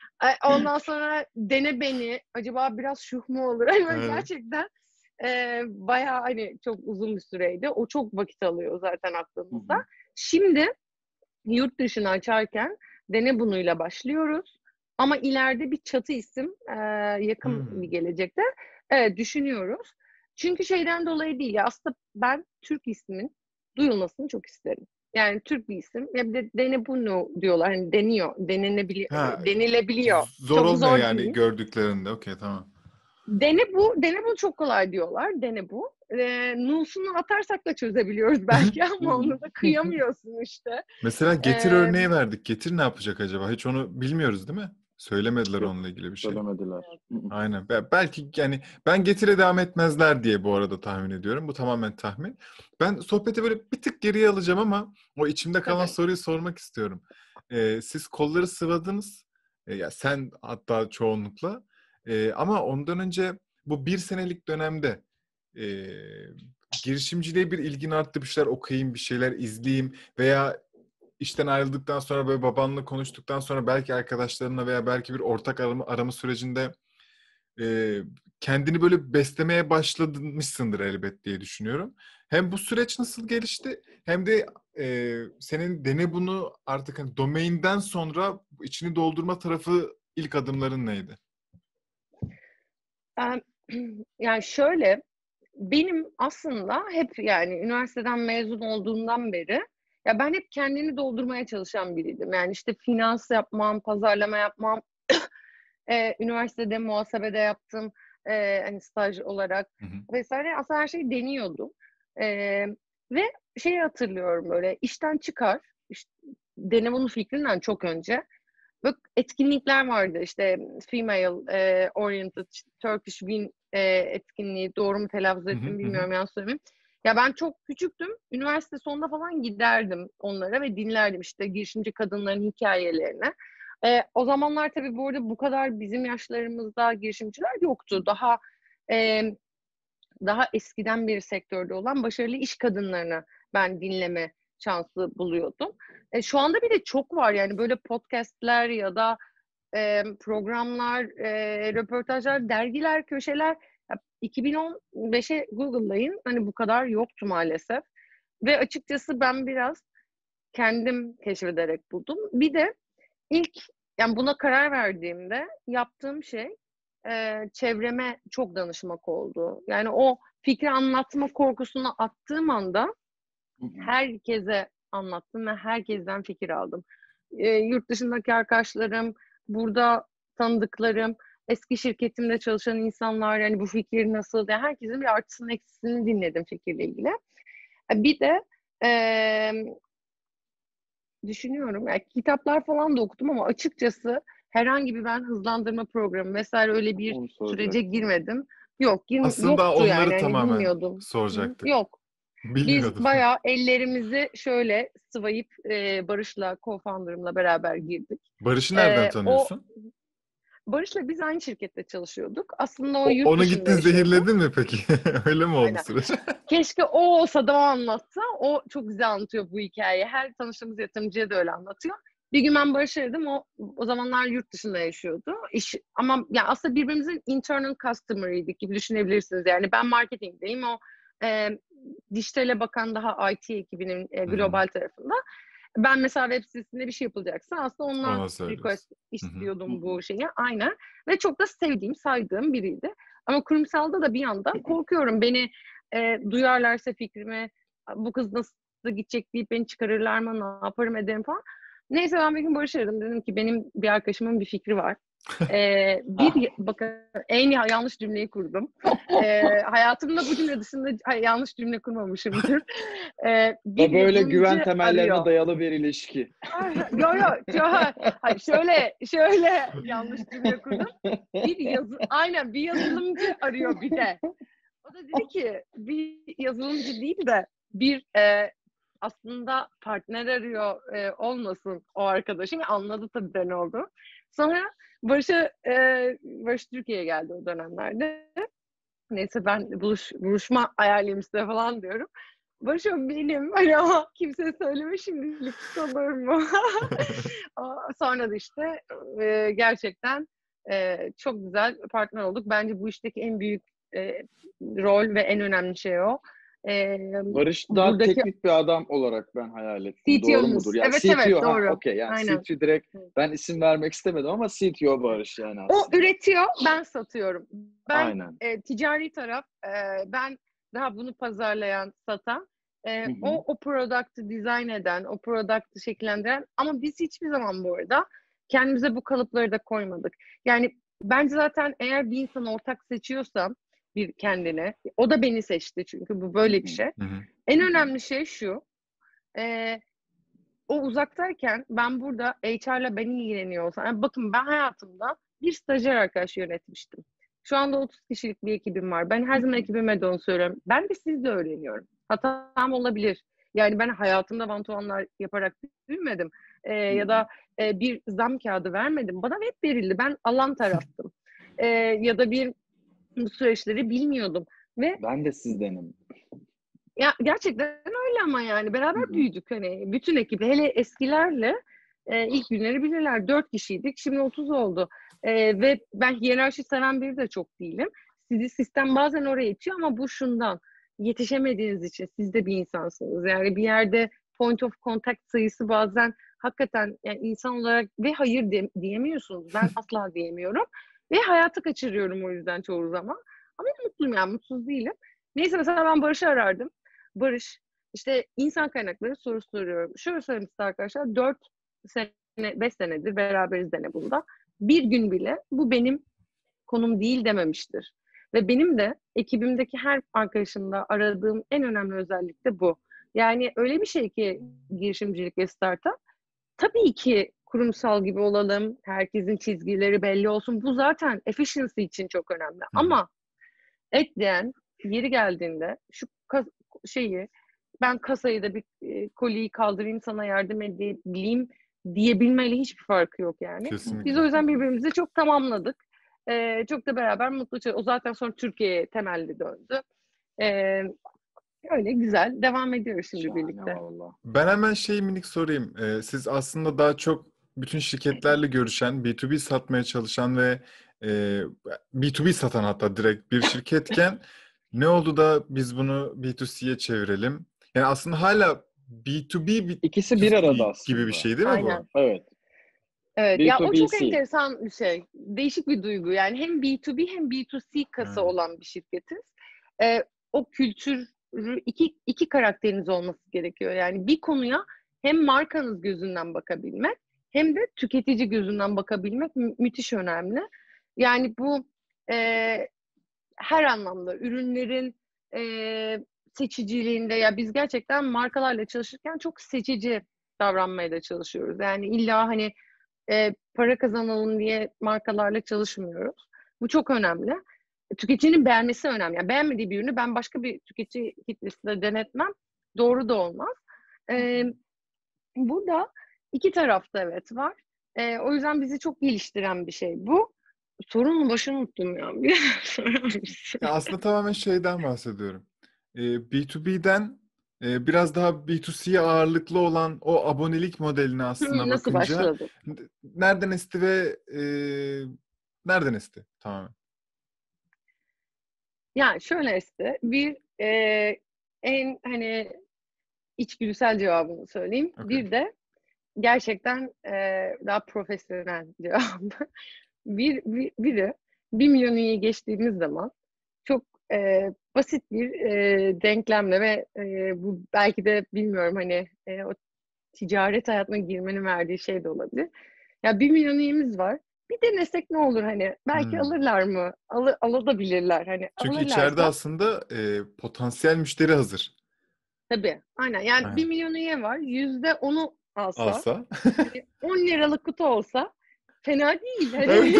ondan sonra dene beni. Acaba biraz şuh mu olur? Hani böyle Evet. gerçekten e, bayağı hani çok uzun bir süreydi. O çok vakit alıyor zaten aklımızda. Hı hı. Şimdi yurt dışını açarken dene bunuyla başlıyoruz. Ama ileride bir çatı isim e, yakın Hmm. bir gelecekte evet, düşünüyoruz. Çünkü şeyden dolayı değil. Aslında ben Türk ismin duyulmasını çok isterim. Yani Türk bir isim. Ya bir de dene bunu diyorlar. Hani deniyor. Denenebiliyor. Ha, Denilebiliyor. zor Çok olmuyor zor yani değil. gördüklerinde. Okey, tamam. Dene bu. Dene bu çok kolay diyorlar. Dene bu. E, Nus'unu atarsak da çözebiliyoruz belki Hı ama hı. onu da kıyamıyorsun işte. Mesela getir E, örneği verdik. Getir ne yapacak acaba? Hiç onu bilmiyoruz değil mi? Söylemediler Yok, onunla ilgili bir şey. söylemediler. Hı hı. Aynen. Be- Belki yani ben Getir'e devam etmezler diye bu arada tahmin ediyorum. Bu tamamen tahmin. Ben sohbeti böyle bir tık geriye alacağım ama o içimde kalan tabii. soruyu sormak istiyorum. Ee, siz kolları sıvadınız. Ee, ya sen hatta çoğunlukla. Ee, ama ondan önce bu bir senelik dönemde e, girişimciliğe bir ilgin arttı. Bir şeyler okuyayım, bir şeyler izleyeyim veya işten ayrıldıktan sonra böyle babanla konuştuktan sonra belki arkadaşlarınla veya belki bir ortak arama, arama sürecinde e, kendini böyle beslemeye başlamışsındır elbet diye düşünüyorum. Hem bu süreç nasıl gelişti hem de e, senin dene bunu artık hani domainden sonra içini doldurma tarafı ilk adımların neydi? Ben, yani şöyle benim aslında hep yani üniversiteden mezun olduğumdan beri ya ben hep kendini doldurmaya çalışan biriydim. Yani işte finans yapmam, pazarlama yapmam, e, üniversitede muhasebede yaptım e, hani staj olarak Hı hı. vesaire. Aslında her şeyi deniyordum. E, ve şeyi hatırlıyorum böyle işten çıkar, işte, dene bunu fikrinden çok önce. Böyle etkinlikler vardı işte female e, oriented Turkish Win e, etkinliği doğru mu telaffuz Hı hı ettim hı. hı. bilmiyorum yanlış söylemeyeyim. Ya ben çok küçüktüm. Üniversite sonunda falan giderdim onlara ve dinlerdim işte girişimci kadınların hikayelerini. E, o zamanlar tabii bu arada bu kadar bizim yaşlarımızda girişimciler yoktu. Daha e, daha eskiden bir sektörde olan başarılı iş kadınlarını ben dinleme şansı buluyordum. E, şu anda bir de çok var yani böyle podcastler ya da e, programlar, e, röportajlar, dergiler, köşeler. Ya, iki bin on beşe Google'layın hani bu kadar yoktu maalesef. Ve açıkçası ben biraz kendim keşfederek buldum. Bir de ilk yani buna karar verdiğimde yaptığım şey e, çevreme çok danışmak oldu. Yani o fikri anlatma korkusunu attığım anda Hı hı. herkese anlattım ve herkesten fikir aldım. E, yurt dışındaki arkadaşlarım, burada tanıdıklarım, eski şirketimde çalışan insanlar yani bu fikir nasıl? Yani herkesin bir artısını eksisini dinledim fikirle ilgili. E, Bir de e, düşünüyorum. Yani kitaplar falan da okudum ama açıkçası herhangi bir ben hızlandırma programı vesaire öyle bir Onu sürece soracaktım. girmedim. Yok, yim- Aslında yoktu yani onları hani tamamen bilmiyordum. Hı, soracaktık. yok. Biz Bilmiyordum. bayağı ellerimizi şöyle sıvayıp e, Barış'la, co-founder'ımla beraber girdik. Barış'ı nereden E, o tanıyorsun? Barış'la biz aynı şirkette çalışıyorduk. Aslında o O, yurt onu dışında gittin yaşıyordu. zehirledin mi peki? Öyle mi oldu Aynen. süreç? Keşke o olsa da o anlatsa. O çok güzel anlatıyor bu hikayeyi. Her tanıştığımız yatırımcıya da öyle anlatıyor. Bir gün ben Barış'ı aradım. O, o zamanlar yurt dışında yaşıyordu. İş, ama yani aslında birbirimizin internal customer'ıydık gibi düşünebilirsiniz. Yani ben marketingdeyim. O e, dijitale bakan daha I T ekibinin e, Hı hı. global tarafında. Ben mesela web sitesinde bir şey yapılacaksa aslında ondan Ona söylüyorsun. request Hı hı. istiyordum bu şeyi. Aynen. Ve çok da sevdiğim, saydığım biriydi. Ama kurumsalda da bir yandan korkuyorum. Beni e, duyarlarsa fikrimi, bu kız nasıl gidecek deyip beni çıkarırlar mı, ne yaparım ederim falan. Neyse ben bir gün Barış aradım. Dedim ki benim bir arkadaşımın bir fikri var. Ee, bir bakın en yanlış cümleyi kurdum. Ee, hayatımda bu cümle dışında hay- yanlış cümle kurmamışımdır. Ee, bir Ve böyle güven yazılımcı temellerine arıyor. dayalı bir ilişki. Ay, Yo yo, yo, hayır, şöyle şöyle yanlış cümle kurdum. Bir yazı, aynen bir yazılımcı arıyor bir de. O da dedi ki bir yazılımcı değil de bir e, aslında partner arıyor e, olmasın o arkadaşım. Anladı tabii ben oldu. Sonra Barış'a e, Barış Türkiye'ye geldi o dönemlerde. Neyse ben buluş, buluşma ayarlayayım size falan diyorum. Barış o benim hani ama kimseye söyleme şimdilik olur mu? Sonra da işte e, gerçekten e, çok güzel partner olduk. Bence bu işteki en büyük e, rol ve en önemli şey o. E, Barış daha buradaki teknik bir adam olarak ben hayal ettim. Doğru C T O'muz. mudur? Yani Evet evet C T O, ha doğru. okey. Yani Aynen. C T O direkt ben isim vermek istemedim ama C T O Barış yani O aslında. üretiyor, ben satıyorum. Ben Aynen. e, ticari taraf, e, ben daha bunu pazarlayan, satan, e, Hı hı. o o product'ı dizayn eden, o product'ı şekillendiren. Ama biz hiçbir zaman bu arada kendimize bu kalıpları da koymadık. Yani bence zaten eğer bir insan ortak seçiyorsam bir kendine, o da beni seçti çünkü bu böyle bir şey. Hı hı. En önemli şey şu, e, o uzaktayken ben burada H R'la ben ilgileniyor olsam. Yani bakın ben hayatımda bir stajyer arkadaş yönetmiştim. Şu anda otuz kişilik bir ekibim var. Ben her zaman ekibime de onu söylüyorum. Ben de sizle öğreniyorum. Hatam olabilir. Yani ben hayatımda one-to-one'lar yaparak büyümedim. Ee, ya da e, bir zam kağıdı vermedim. Bana hep verildi. Ben alan taraftım. Ee, ya da bir bu süreçleri bilmiyordum. Ve Ben de sizdenim. ya gerçekten öyle ama yani beraber Hı hı. büyüdük hani bütün ekiple hele eskilerle e, ilk günleri bilirler dört kişiydik şimdi otuz oldu. E, ve ben hiyerarşi seven biri de çok değilim. Sizi sistem bazen oraya itiyor ama bu şundan yetişemediğiniz için siz de bir insansınız. Yani bir yerde point of contact sayısı bazen hakikaten yani insan olarak ve hayır de, diyemiyorsunuz. Ben asla diyemiyorum ve hayatı kaçırıyorum o yüzden çoğu zaman. Ama mutluyum yani mutsuz değilim. Neyse mesela ben Barış'ı arardım. Barış, işte insan kaynakları soru soruyorum. Şöyle söyleyeyim size arkadaşlar, dört sene, beş senedir beraberiz dene bunda. Bir gün bile bu benim konum değil dememiştir. Ve benim de ekibimdeki her arkadaşımda aradığım en önemli özellik de bu. Yani öyle bir şey ki girişimcilik ve startup, tabii ki kurumsal gibi olalım, herkesin çizgileri belli olsun. Bu zaten efficiency için çok önemli. Hı hı. Ama ekleyen yeri geldiğinde şu kas- şeyi ben kasayı da bir e, koliyi kaldırayım sana yardım edebileyim diyebilmeyle hiçbir farkı yok yani. Biz Kesinlikle. o yüzden birbirimizi çok tamamladık. Ee, çok da beraber mutlu çalıştık. O zaten sonra Türkiye'ye temelli döndü. Ee, öyle güzel. Devam ediyoruz şimdi Şahane birlikte. valla. Ben hemen şey minik sorayım. Ee, siz aslında daha çok bütün şirketlerle görüşen, B iki B satmaya çalışan ve e, B iki B satan hatta direkt bir şirketken ne oldu da biz bunu B iki C'ye çevirelim? Yani aslında hala B iki B, B İkisi iki bir C arada gibi bir aslında. şey değil mi bu? Aynen. Evet. Evet. Ya o çok B iki B C. enteresan bir şey. Değişik bir duygu. Yani hem B iki B hem B iki C kası Evet. olan bir şirketiz. Ee, o kültürü iki, iki karakteriniz olması gerekiyor. Yani bir konuya hem markanız gözünden bakabilmek hem de tüketici gözünden bakabilmek mü- müthiş önemli. Yani bu e, her anlamda ürünlerin e, seçiciliğinde ya biz gerçekten markalarla çalışırken çok seçici davranmaya da çalışıyoruz. Yani illa hani e, para kazanalım diye markalarla çalışmıyoruz. Bu çok önemli. tüketicinin beğenmesi önemli. Yani beğenmediği bir ürünü ben başka bir tüketici kitlesinde denetmem. Doğru da olmaz. Ee, burada iki tarafta evet var. Ee, o yüzden bizi çok geliştiren bir şey bu. Sorunun başını unuttum ya. Bir sorar mısın? Ya aslında tamamen şeyden bahsediyorum. Ee, B iki B'den e, biraz daha B iki C'ye ağırlıklı olan o abonelik modeline aslına Nasıl bakınca başladı? n- nereden esti ve e, nereden esti tamamen? Yani şöyle esti. Bir e, en hani içgüdüsel cevabını söyleyeyim. Okay. Bir de gerçekten e, daha profesyonel cevabı. Bir, bir, biri bir milyon üyeyi geçtiğimiz zaman çok e, basit bir e, denklemle ve e, bu belki de bilmiyorum hani e, o ticaret hayatına girmenin verdiği şey de olabilir. Ya bir milyon üyemiz var. Bir denesek ne olur hani? Belki Hmm. alırlar mı? Alı, alabilirler. Hani Çünkü içeride alırlarsa aslında e, potansiyel müşteri hazır. tabii. Aynen. Yani bir Aynen. milyon üye var. Yüzde onu alsa, Alsa. hani on liralık kutu olsa fena değil. Hani Evet.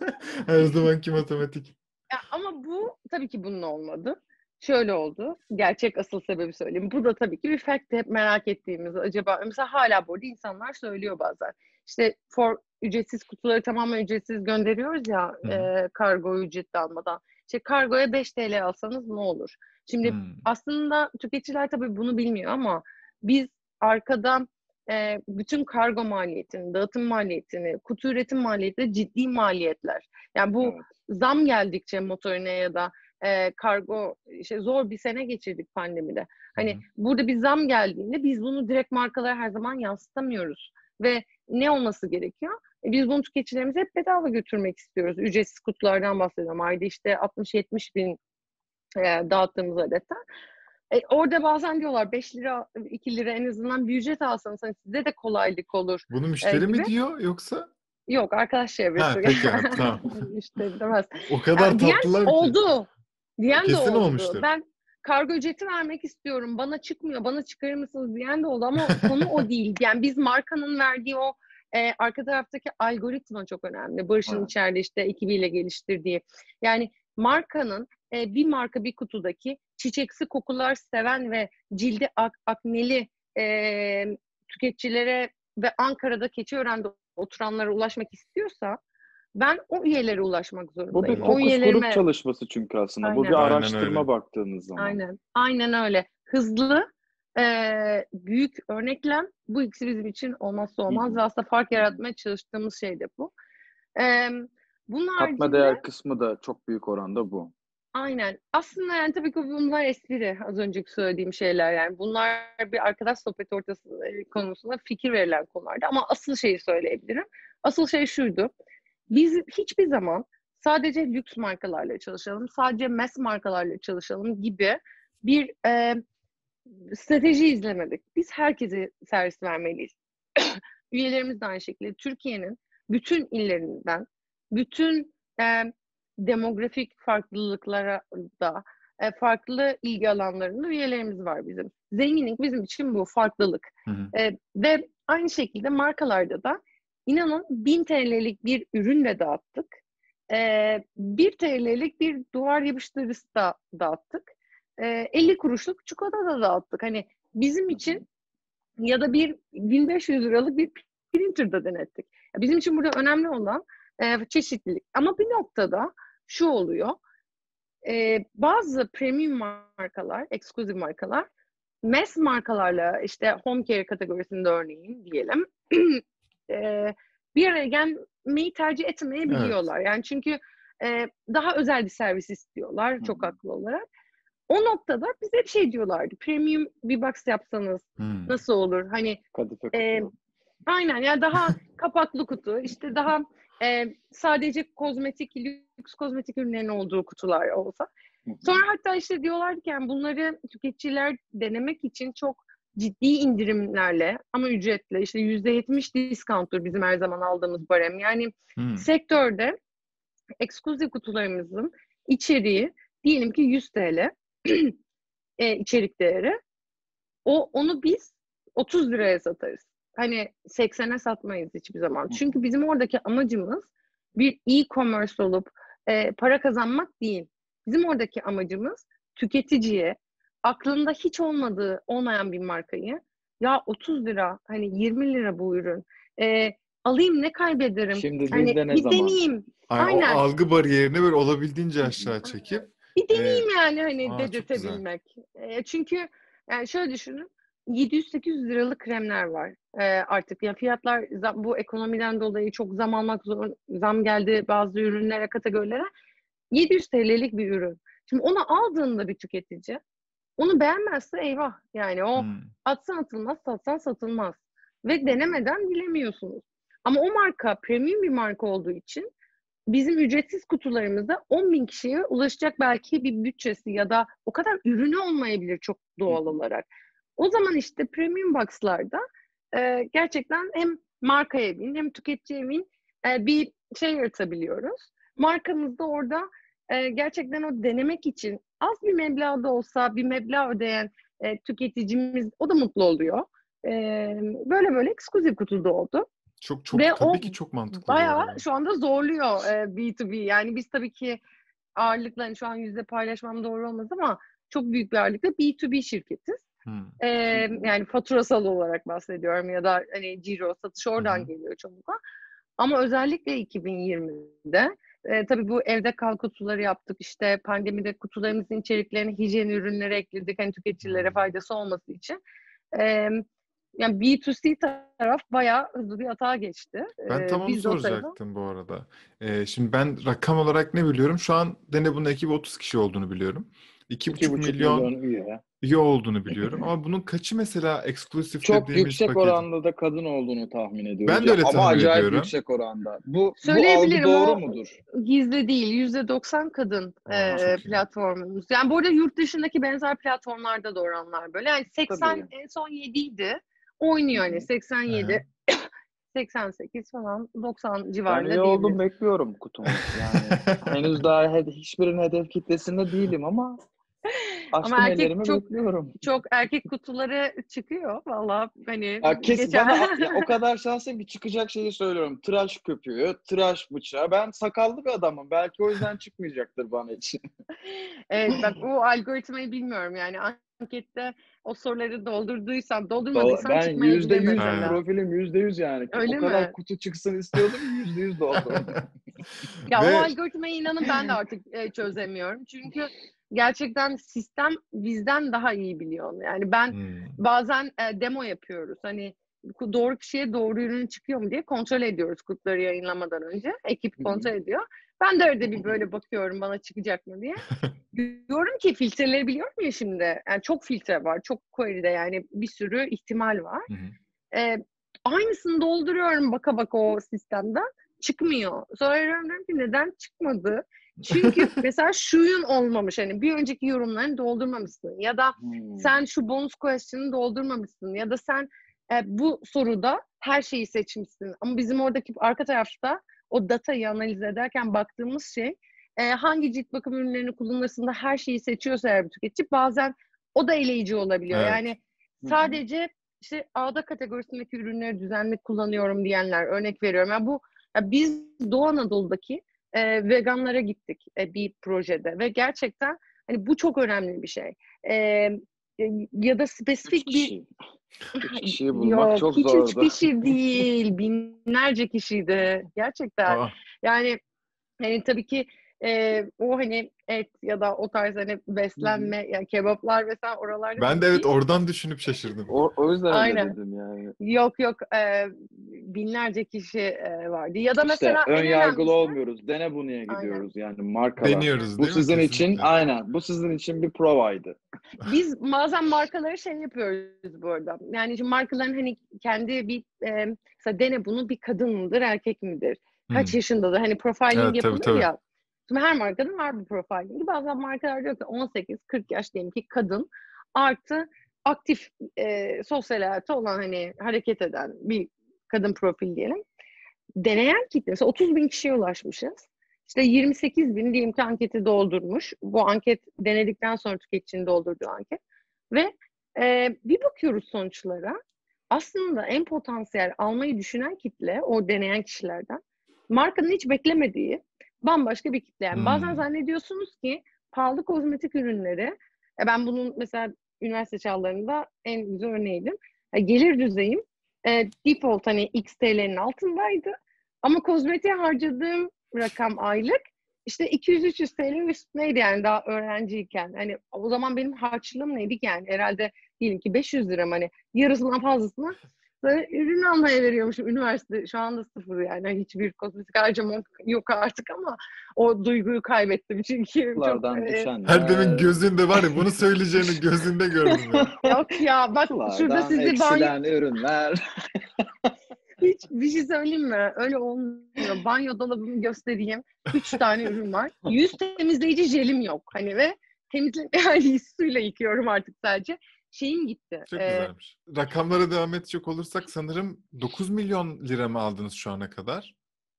Her zamanki matematik. ya ama bu tabii ki bunun olmadı. Şöyle oldu. Gerçek asıl sebebi söyleyeyim. Bu da tabii ki bir fact hep merak ettiğimiz. Acaba mesela hala bu arada insanlar söylüyor bazen. İşte for ücretsiz kutuları tamamen ücretsiz gönderiyoruz ya Hı hı. e, kargo ücretli almadan. İşte kargoya beş T L alsanız ne olur? Şimdi Hmm. aslında tüketiciler tabii bunu bilmiyor ama biz arkada e, bütün kargo maliyetini, dağıtım maliyetini, kutu üretim maliyetleri ciddi maliyetler. Yani bu Evet. zam geldikçe motorine ya da e, kargo işte zor bir sene geçirdik pandemide. Hani Hı hı. burada bir zam geldiğinde biz bunu direkt markalara her zaman yansıtamıyoruz. Ve ne olması gerekiyor? E, biz bunu tüketicilerimize hep bedava götürmek istiyoruz. Ücretsiz kutulardan bahsediyorum. Ayda işte altmış yetmiş bin e, dağıttığımız adetten. E, orada bazen diyorlar beş lira, iki lira en azından bir ücret alsanız hani size de kolaylık olur Bunu e, müşteri mi gibi. diyor yoksa? Yok arkadaş Ha çevresi. peki abi tamam. Müşteri demez. O kadar Ya, diyen tatlılar ki. oldu. Diyen de Kesin oldu. olmuştur. Ben kargo ücreti vermek istiyorum. Bana çıkmıyor. Bana çıkarır mısınız diyen de oldu ama konu o değil. Yani biz markanın verdiği o e, arka taraftaki algoritma çok önemli. Barış'ın Evet. içeride işte ekibiyle geliştirdiği. Yani markanın e, bir marka bir kutudaki çiçeksi kokular seven ve cildi ak akneli e, tüketicilere ve Ankara'da Keçiören'de oturanlara ulaşmak istiyorsa ben o üyelere ulaşmak Bu bir zorundayım. O fokus grup üyelerime çalışması çünkü aslında. Bu aynen, bir Aynen öyle. araştırma baktığınız zaman. aynen, aynen öyle. Hızlı, e, büyük örneklem. Bu ikisi bizim için olmazsa Hı olmaz hı. ve aslında fark Hı hı. yaratmaya çalıştığımız şey de bu. E, bunun Katma haricinde değer kısmı da çok büyük oranda bu. aynen. Aslında yani tabii ki bunlar espri. Az önceki söylediğim şeyler yani. Bunlar bir arkadaş sohbeti ortası e, konusunda fikir verilen konulardı. Ama asıl şeyi söyleyebilirim. Asıl şey şuydu. Biz hiçbir zaman sadece lüks markalarla çalışalım, sadece mass markalarla çalışalım gibi bir e, strateji izlemedik. Biz herkese servis vermeliyiz. Üyelerimiz de aynı şekilde Türkiye'nin bütün illerinden, bütün e, demografik farklılıklara da e, farklı ilgi alanlarında üyelerimiz var bizim. Zenginlik bizim için bu farklılık. Hı hı. E, ve aynı şekilde markalarda da inanın bin T L'lik bir ürün de dağıttık. E, bir T L'lik bir duvar yapıştırıcısı da dağıttık. E, elli kuruşluk çikolata da dağıttık. Hani bizim için ya da bir bin beş yüz liralık bir printer da denettik. Bizim için burada önemli olan e, çeşitlilik. Ama bir noktada şu oluyor. E, bazı premium markalar, eksklusif markalar mass markalarla işte home care kategorisinde örneğin diyelim e, bir araya gelmeyi tercih Evet. etmeyebiliyorlar. Yani çünkü e, daha özel bir servis istiyorlar Hı çok hı. haklı olarak. O noktada bize bir şey diyorlardı. Premium bir box yapsanız Hmm. nasıl olur? Hani Kadife e, kutu. aynen yani daha kapaklı kutu, işte daha e, sadece kozmetik, lüks kozmetik ürünlerin olduğu kutular olsa. Hı hı. Sonra hatta işte diyorlardı ki yani bunları tüketiciler denemek için çok ciddi indirimlerle ama ücretle işte yüzde yetmiş discount'tur bizim her zaman aldığımız barem. Yani Hmm. sektörde ekskluzif kutularımızın içeriği diyelim ki yüz T L e, içerik değeri. O onu biz otuz liraya satarız. Hani seksene satmayız hiçbir zaman. Hı Çünkü hı. bizim oradaki amacımız bir e-commerce olup e, para kazanmak değil. Bizim oradaki amacımız tüketiciye aklında hiç olmadığı olmayan bir markayı ya otuz lira hani yirmi lira bu ürün e, alayım ne kaybederim Şimdi hani değil de ne bir zaman? deneyeyim Aynen, o aynen algı bariyerini böyle olabildiğince aşağı çekip bir e, deneyeyim yani hani aa, çok güzel. dedirtebilmek. E, çünkü yani şöyle düşünün yedi yüz sekiz yüz liralık kremler var e, artık. Ya fiyatlar zam- bu ekonomiden dolayı çok zam almak zor, zam geldi bazı ürünlere, kategorilere. yedi yüz T L'lik bir ürün. Şimdi onu aldığında bir tüketici onu beğenmezse eyvah. Yani o Hmm. atsan atılmaz, satsan satılmaz. Ve denemeden bilemiyorsunuz. Ama o marka premium bir marka olduğu için bizim ücretsiz kutularımızda on bin kişiye ulaşacak belki bir bütçesi ya da o kadar ürünü olmayabilir çok doğal olarak. O zaman işte premium box'larda e, gerçekten hem marka evin hem tüketici evin e, bir şey yaratabiliyoruz. Markamız da orada e, gerçekten o denemek için az bir meblağda olsa bir meblağ ödeyen e, tüketicimiz o da mutlu oluyor. E, böyle böyle ekskluzif kutuda oldu. Çok çok Ve tabii o ki çok mantıklı bu bayağı arada. şu anda zorluyor e, B to B. Yani biz tabii ki ağırlıkla hani şu an yüzde paylaşmam doğru olmaz ama çok büyük bir ağırlıkla B to B şirketiz. Hmm. E, yani faturasal olarak bahsediyorum ya da hani ciro satış oradan Hı hı. geliyor çoğunlukla. Ama özellikle iki bin yirmide e, tabii bu evde kal kutuları yaptık. İşte pandemide kutularımızın içeriklerine hijyen ürünleri ekledik. Hani tüketicilere Hmm. faydası olması için. E, yani B to C taraf bayağı hızlı bir atağa geçti. Ben E, tam onu biz de o tarafa. soracaktım bu arada. Ee, şimdi ben rakam olarak ne biliyorum? Şu an Denebun'un ekibi otuz kişi olduğunu biliyorum. iki iki buçuk buçuk milyon milyon üye. üye olduğunu biliyorum. Ama bunun kaçı mesela eksklusif Çok dediğimiz yüksek paket? oranda da kadın olduğunu tahmin ediyoruz. Ben de Ya, öyle ama tahmin acayip ediyorum. yüksek oranda. Bu bu algı Söyleyebilirim doğru o mudur? gizli değil. yüzde doksan kadın Aa, e, çok iyi. platformumuz. Yani bu arada yurt dışındaki benzer platformlarda da oranlar böyle. Yani seksen Tabii. en son yediydi. Oynuyor hani seksen Hı yedi, seksen sekiz falan doksan Ben civarında üye oldum, diyebiliriz. bekliyorum kutumu. Yani henüz daha hed- hiçbirinin hedef kitlesinde değilim ama Ama açtım erkek ellerimi, çok bekliyorum. çok erkek kutuları çıkıyor. Vallahi hani Ya kes geçen bana ya o kadar şanslıyım ki çıkacak şeyi söylüyorum. Tıraş köpüğü, tıraş bıçağı. Ben sakallı bir adamım. Belki o yüzden çıkmayacaktır bana için. evet bak o algoritmayı bilmiyorum yani ankette o soruları doldurduysan Dola- doldurmadıysan Ben yüzde çıkmayabilir yüz Aynen. mesela. profilim yüzde yüz yani. O Öyle kadar mi? kutu çıksın istiyordum, yüzde yüz doldurdum. Ya o Ve algoritmayı inanın ben de artık e, çözemiyorum. Çünkü gerçekten sistem bizden daha iyi biliyor onu. Yani ben hmm. bazen e, demo yapıyoruz. Hani ku- doğru kişiye doğru ürün çıkıyor mu diye kontrol ediyoruz kutuları yayınlamadan önce. Ekip kontrol ediyor. Ben de arada bir böyle bakıyorum bana çıkacak mı diye. Diyorum ki filtreleri biliyorum ya şimdi. Yani çok filtre var. Çok query'de yani bir sürü ihtimal var. Hı hı. E, aynısını dolduruyorum baka baka o sistemden. Çıkmıyor. Sonra diyorum ki neden çıkmadı? Çünkü mesela şuyun olmamış. Hani bir önceki yorumlarını doldurmamışsın. Ya da Hmm. sen şu bonus question'ı doldurmamışsın. Ya da sen e, bu soruda her şeyi seçmişsin. Ama bizim oradaki arka tarafta o datayı analiz ederken baktığımız şey e, hangi cilt bakım ürünlerini kullanırsında her şeyi seçiyorsa eğer bir tüketici bazen o da eleyici olabiliyor. Evet. Yani sadece işte A'da kategorisindeki ürünleri düzenli kullanıyorum diyenler örnek veriyorum. Yani bu ya biz Doğu Anadolu'daki e, veganlara gittik e, bir projede ve gerçekten hani bu çok önemli bir şey. E, ya da Üç spesifik bir kişi. Üç kişiyi bulmak yok çok hiç üç zordu. kişi değil binlerce kişiydi gerçekten. Aa, Yani hani tabii ki e, o hani et ya da o tarz hani beslenme yani kebaplar vesaire oralarda ben de evet değil. oradan düşünüp şaşırdım. O, o yüzden öyle Aynen. dedim yani. Yok yok e, binlerce kişi e, vardı. Ya da İşte mesela ön en yargılı önemlisi olmuyoruz. Dene bunu'ya aynen. gidiyoruz yani markalar. Deniyoruz Bu değil mi? sizin için Kesinlikle. aynen. Bu sizin için bir provaydı. Biz bazen markaları şey yapıyoruz bu arada. Yani şimdi markaların hani kendi bir e, mesela dene bunu bir kadın mıdır erkek midir? Kaç Hmm. yaşındadır? Hani profiling Evet tabii yapılır tabii. ya. Şimdi her markanın var bir profilingi. Bazen markalar diyor ki on sekiz kırk yaş diyelim ki kadın artı aktif e, sosyal hayatı olan hani hareket eden bir kadın profil diyelim. Deneyen kitle mesela otuz bin kişiye ulaşmışız. İşte yirmi sekiz bin diyelim ki anketi doldurmuş. Bu anket denedikten sonra tüketicinin doldurduğu anket. Ve e, bir bakıyoruz sonuçlara. Aslında en potansiyel almayı düşünen kitle o deneyen kişilerden markanın hiç beklemediği bambaşka bir kitle. Yani bazen Hmm. zannediyorsunuz ki pahalı kozmetik ürünleri, e, ben bunun mesela üniversite çağlarında en güzel örneğiydim. E, gelir düzeyim e, default hani X T L'nin altındaydı. Ama kozmetiğe harcadığım rakam aylık işte iki yüz üç yüz T L üstündeydi yani daha öğrenciyken. Hani o zaman benim harçlığım neydi ki yani herhalde diyelim ki beş yüz lira hani yarısından fazlasını böyle ürün almaya veriyormuşum üniversite. Şu anda sıfır yani hiçbir kozmetik harcamam yok artık ama o duyguyu kaybettim çünkü çok Sulardan e, düşenler. Her demin gözünde var ya bunu söyleyeceğini gözünde gördüm ya. yok ya bak şurada Sulardan sizi banyo eksilen ürünler. hiç bir şey söyleyeyim mi? Öyle olmuyor. Banyo dolabımı göstereyim. Üç tane ürün var. Yüz temizleyici jelim yok. Hani ve temizlemeyen suyla yıkıyorum artık sadece. Şeyim gitti. Çok Ee, güzelmiş. Rakamlara devam edecek olursak sanırım dokuz milyon lira mı aldınız şu ana kadar?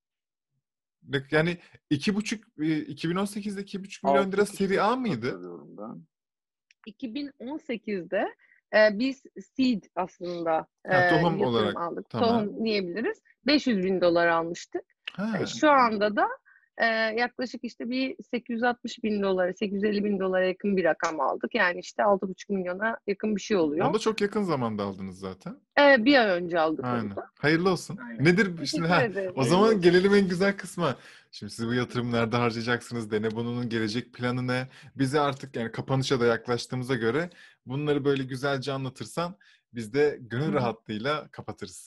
Yani iki buçuk, iki bin on sekizde iki buçuk milyon lira Altı seri A küsur mıydı? hatırlıyorum ben. iki bin on sekizde e, biz seed aslında e, Ha, tohum yatırım olarak, aldık. tamam. Tohum diyebiliriz. beş yüz bin dolar almıştık. Ha. E, Şu anda da e, yaklaşık işte bir sekiz yüz altmış bin dolara, sekiz yüz elli bin dolara yakın bir rakam aldık. Yani işte altı buçuk milyona yakın bir şey oluyor. Onu da çok yakın zamanda aldınız zaten. E, bir ay önce aldık Aynen. onu da. Hayırlı olsun. Aynen. Nedir şimdi? Teşekkür Ha, ederim. o zaman gelelim en güzel kısma. Şimdi siz bu yatırımı nerede harcayacaksınız? Dene bunun gelecek planı ne? Bize artık yani kapanışa da yaklaştığımıza göre bunları böyle güzelce anlatırsan biz de gönül rahatlığıyla kapatırız.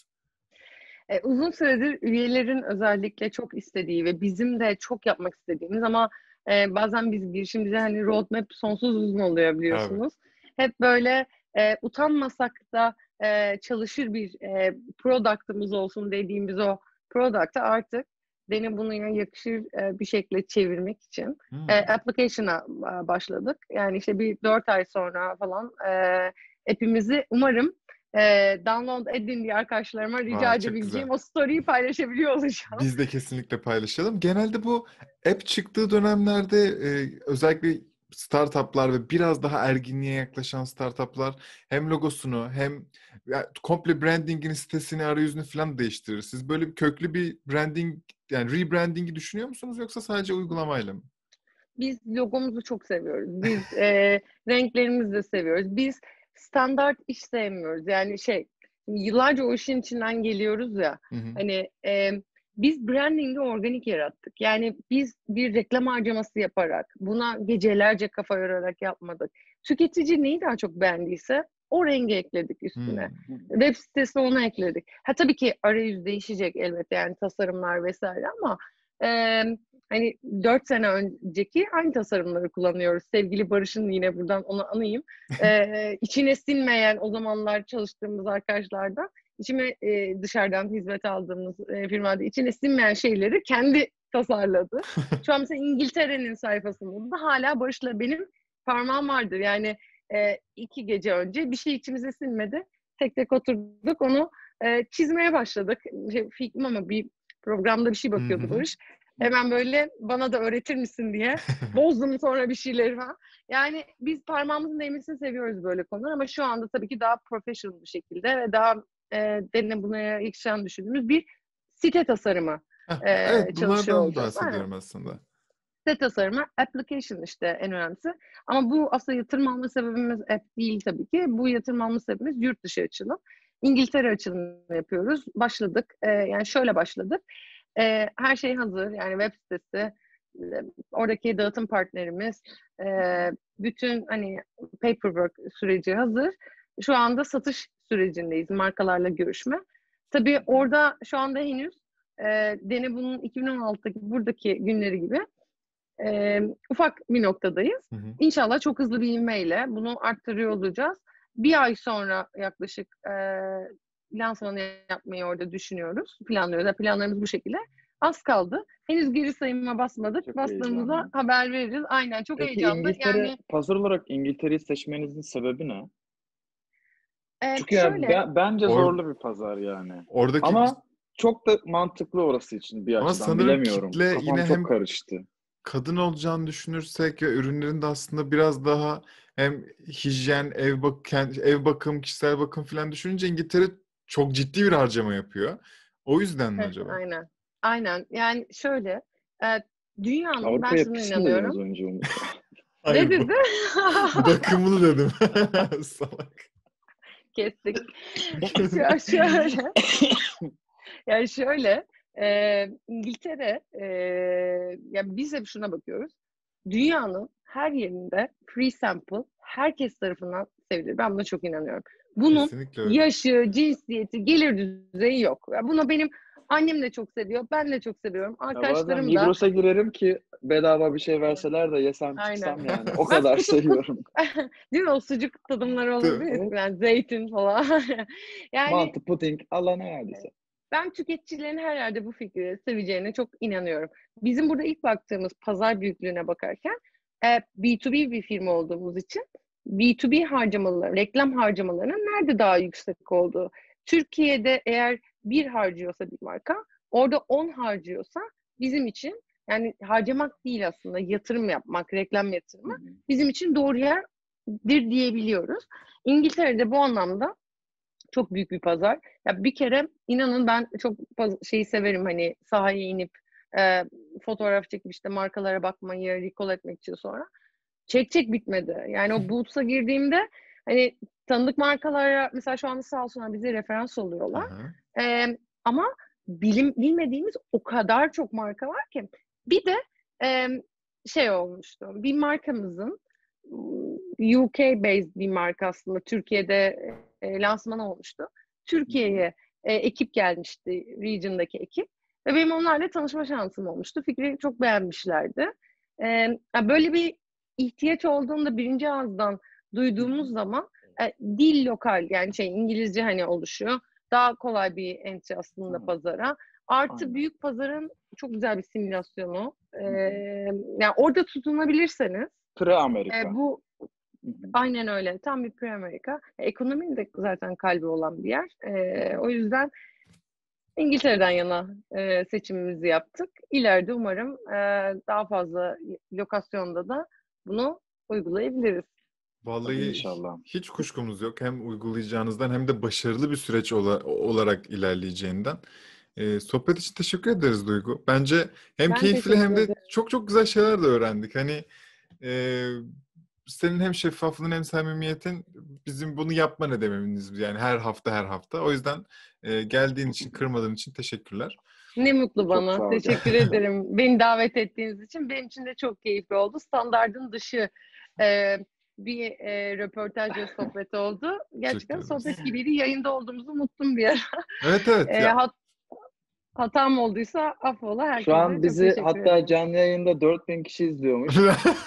E, uzun süredir üyelerin özellikle çok istediği ve bizim de çok yapmak istediğimiz ama e, bazen biz girişimci hani roadmap sonsuz uzun oluyor biliyorsunuz. Hep böyle e, utanmasak da e, çalışır bir e, product'ımız olsun dediğimiz o product'ı artık Dene Bunu'ya yakışır e, bir şekilde çevirmek için Hmm. e, application'a e, başladık. Yani işte bir dört ay sonra falan e, app'imizi umarım e, download edin diye arkadaşlarıma rica Vay, çok edebileceğim güzel. o story'yi paylaşabiliyor olacağım. Biz de kesinlikle paylaşalım. Genelde bu app çıktığı dönemlerde e, özellikle startuplar ve biraz daha erginliğe yaklaşan startuplar hem logosunu hem ya, komple brandingin sitesini, arayüzünü falan değiştirir. Siz böyle bir köklü bir branding yani rebranding'i düşünüyor musunuz yoksa sadece uygulamayla mı? Biz logomuzu çok seviyoruz. Biz e, renklerimizi de seviyoruz. Biz standart iş sevmiyoruz. Yani şey, yıllarca o işin içinden geliyoruz ya. Hı hı. Hani e, biz branding'i organik yarattık. Yani biz bir reklam harcaması yaparak, buna gecelerce kafa yorarak yapmadık. Tüketici neyi daha çok beğendiyse o rengi ekledik üstüne. Hmm. Web sitesine onu ekledik. Ha tabii ki arayüz değişecek elbette yani tasarımlar vesaire ama e, hani dört sene önceki aynı tasarımları kullanıyoruz. Sevgili Barış'ın yine buradan onu anayım. Ee, içine sinmeyen o zamanlar çalıştığımız arkadaşlardan içime e, dışarıdan hizmet aldığımız e, firmada içine sinmeyen şeyleri kendi tasarladı. Şu an mesela İngiltere'nin sayfasında da hala Barış'la benim parmağım vardır. Yani e, iki gece önce bir şey içimize sinmedi. Tek tek oturduk onu e, çizmeye başladık. Şey, fikrim ama bir programda bir şey bakıyordu Barış. Hemen böyle bana da öğretir misin diye bozdum sonra bir şeyleri falan. Yani biz parmağımızın değmesini seviyoruz böyle konular ama şu anda tabii ki daha professional bir şekilde ve daha e, Dene Bunu'ya yakışan düşündüğümüz bir site tasarımı e, Evet, çalışıyor bunlardan olacağız. bahsediyorum aslında. Site tasarımı, application işte en önemlisi. Ama bu aslında yatırım alma sebebimiz app değil tabii ki. Bu yatırım alma sebebimiz yurt dışı açılım. İngiltere açılımı yapıyoruz. Başladık. E, yani şöyle başladık. E, her şey hazır. Yani web sitesi, e, oradaki dağıtım partnerimiz, e, bütün hani paperwork süreci hazır. Şu anda satış sürecindeyiz. Markalarla görüşme. Tabii orada şu anda henüz e, Dene Bunu'nun iki bin on altıdaki buradaki günleri gibi e, ufak bir noktadayız. Hı hı. İnşallah çok hızlı bir ivmeyle bunu arttırıyor olacağız. Bir ay sonra yaklaşık e, lansmanı yapmayı orada düşünüyoruz. Planlıyoruz. Planlarımız bu şekilde. Az kaldı. Henüz geri sayıma basmadık. Çok Bastığımızda heyecanlı. haber veririz. Aynen çok Peki heyecanlı. İngiltere, Yani pazar olarak İngiltere'yi seçmenizin sebebi ne? e, Çünkü yani şöyle ben- bence Or- zorlu bir pazar yani. Oradaki Ama çok da mantıklı orası için bir ama açıdan. sanırım Bilemiyorum. kitle Kafam yine çok hem karıştı. kadın olacağını düşünürsek ve ürünlerin de aslında biraz daha hem hijyen, ev bak ev bakım, kişisel bakım falan düşününce İngiltere çok ciddi bir harcama yapıyor. O yüzden mi heh, acaba? aynen. Aynen. Yani şöyle e, dünyanın Avrupa ben şuna yakışsın dediniz inanıyorum. önce Umut. Hayır, Ne dedi? bu, bakımlı dedim. Salak. Kestik. Şöyle, şöyle. Yani şöyle, e, İngiltere, e, yani biz hep şuna bakıyoruz. Dünyanın her yerinde free sample herkes tarafından sevilir. Ben buna çok inanıyorum. Bunun Kesinlikle öyle. yaşı, cinsiyeti, gelir düzeyi yok. Yani bunu benim annem de çok seviyor, ben de çok seviyorum. Ya bazen Arkadaşlarım da. Migros'a girerim ki bedava bir şey verseler de yesem Aynen. çıksam yani. O Ben kadar kutu kutu, seviyorum. değil mi? O sucuk tadımları olur Tabii. değil mi? Yani zeytin falan. Yani Mantı, puding, Allah ne verdiyse. ben tüketicilerin her yerde bu fikri seveceğine çok inanıyorum. Bizim burada ilk baktığımız pazar büyüklüğüne bakarken e, B iki B bir firma olduğumuz için B iki B harcamaları, reklam harcamalarının nerede daha yüksek olduğu. Türkiye'de eğer bir harcıyorsa bir marka, orada on harcıyorsa bizim için, yani harcamak değil aslında, yatırım yapmak, reklam yatırımı Hı hı. bizim için doğru yerdir diyebiliyoruz. İngiltere'de bu anlamda çok büyük bir pazar. Ya bir kere inanın ben çok fazla şeyi severim, hani sahaya inip e, fotoğraf çekip işte markalara bakmayı, recall etmek için sonra. Çek çek bitmedi. Yani o Boots'a girdiğimde hani tanıdık markalara mesela şu anda sağ olsunlar bize referans oluyorlar. Aha. E, ama bilim, bilmediğimiz o kadar çok marka var ki. Bir de e, şey olmuştu. Bir markamızın U K based bir marka aslında Türkiye'de e, lansman olmuştu. Türkiye'ye e, ekip gelmişti, region'daki ekip. Ve benim onlarla tanışma şansım olmuştu. Fikri çok beğenmişlerdi. E, yani böyle bir ihtiyaç olduğunda birinci ağızdan duyduğumuz zaman e, dil lokal, yani şey İngilizce hani oluşuyor. Daha kolay bir entry aslında pazara. Artı Aynen. büyük pazarın çok güzel bir simülasyonu. E, yani orada tutunabilirseniz Pre-Amerika. e, bu Hı hı. aynen öyle. Tam bir pre-Amerika. Ekonominin de zaten kalbi olan bir yer. E, o yüzden İngiltere'den yana e, seçimimizi yaptık. İleride umarım e, daha fazla lokasyonda da bunu uygulayabiliriz. Vallahi İnşallah. hiç kuşkumuz yok. Hem uygulayacağınızdan hem de başarılı bir süreç ola- olarak ilerleyeceğinden. Ee, sohbet için teşekkür ederiz Duygu. Bence hem Ben keyifli hem teşekkür de ederim. çok çok güzel şeyler de öğrendik. Hani e, senin hem şeffaflığın hem samimiyetin bizim bunu yapma nedeniz. Yani her hafta her hafta. O yüzden e, geldiğin için, kırmadığın için teşekkürler. Ne mutlu Çok bana. sağ ol Teşekkür gerçekten. ederim. Beni davet ettiğiniz için. Benim için de çok keyifli oldu. Standardın dışı e, bir e, röportaj ve sohbet oldu. Gerçekten Teşekkür ederiz. sohbet gibiydi. Yayında olduğumuzu unuttum bir ara. Evet evet E, ya. hat, hatam olduysa affola. Şu Herkese an çok bizi teşekkür hatta ederim. canlı yayında dört bin kişi izliyormuş.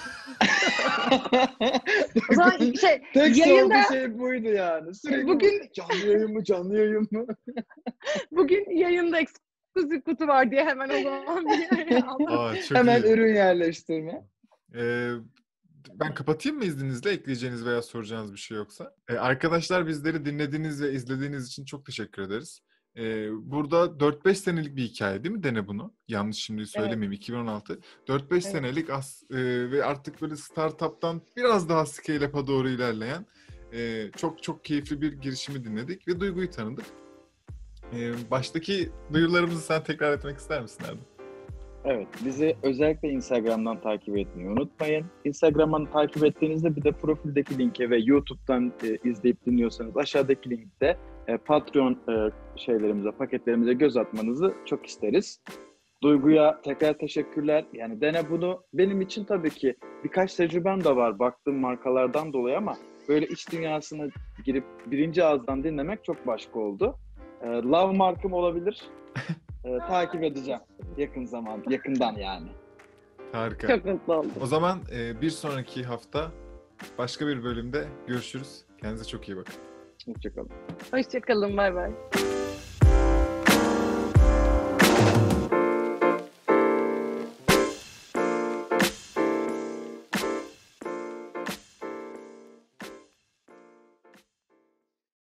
O zaman şey Tek yayında sorduğu şey buydu yani. Sürekli bugün bu, canlı yayın mı, canlı yayın mı? bugün yayında ekskluzif kutu var diye hemen o zaman bir Aa, çok Hemen iyi. ürün yerleştirme. Ee, ben kapatayım mı izninizle, ekleyeceğiniz veya soracağınız bir şey yoksa? Ee, arkadaşlar, bizleri dinlediğiniz ve izlediğiniz için çok teşekkür ederiz. Ee, burada dört beş senelik bir hikaye değil mi Dene bunu? Yanlış şimdi söylemeyeyim. iki bin on altı. dört beş Evet. senelik as, e, ve artık böyle startup'tan biraz daha scale-up'a doğru ilerleyen e, çok çok keyifli bir girişimi dinledik ve Duygu'yu tanıdık. Ee, baştaki duyurularımızı sen tekrar etmek ister misin Erdem? Evet, bizi özellikle Instagram'dan takip etmeyi unutmayın. Instagram'dan takip ettiğinizde bir de profildeki linke ve YouTube'dan e, izleyip dinliyorsanız aşağıdaki linkte e, Patreon e, şeylerimize, paketlerimize göz atmanızı çok isteriz. Duygu'ya tekrar teşekkürler. Yani Dene bunu benim için tabii ki birkaç tecrübem de var baktığım markalardan dolayı ama böyle iç dünyasına girip birinci ağızdan dinlemek çok başka oldu. E, love markım olabilir. E, takip edeceğim yakın zaman, yakından yani. Harika. çok mutlu oldum. O zaman e, bir sonraki hafta başka bir bölümde görüşürüz. Kendinize çok iyi bakın. Hoşçakalın. Hoşçakalın. Bay bay.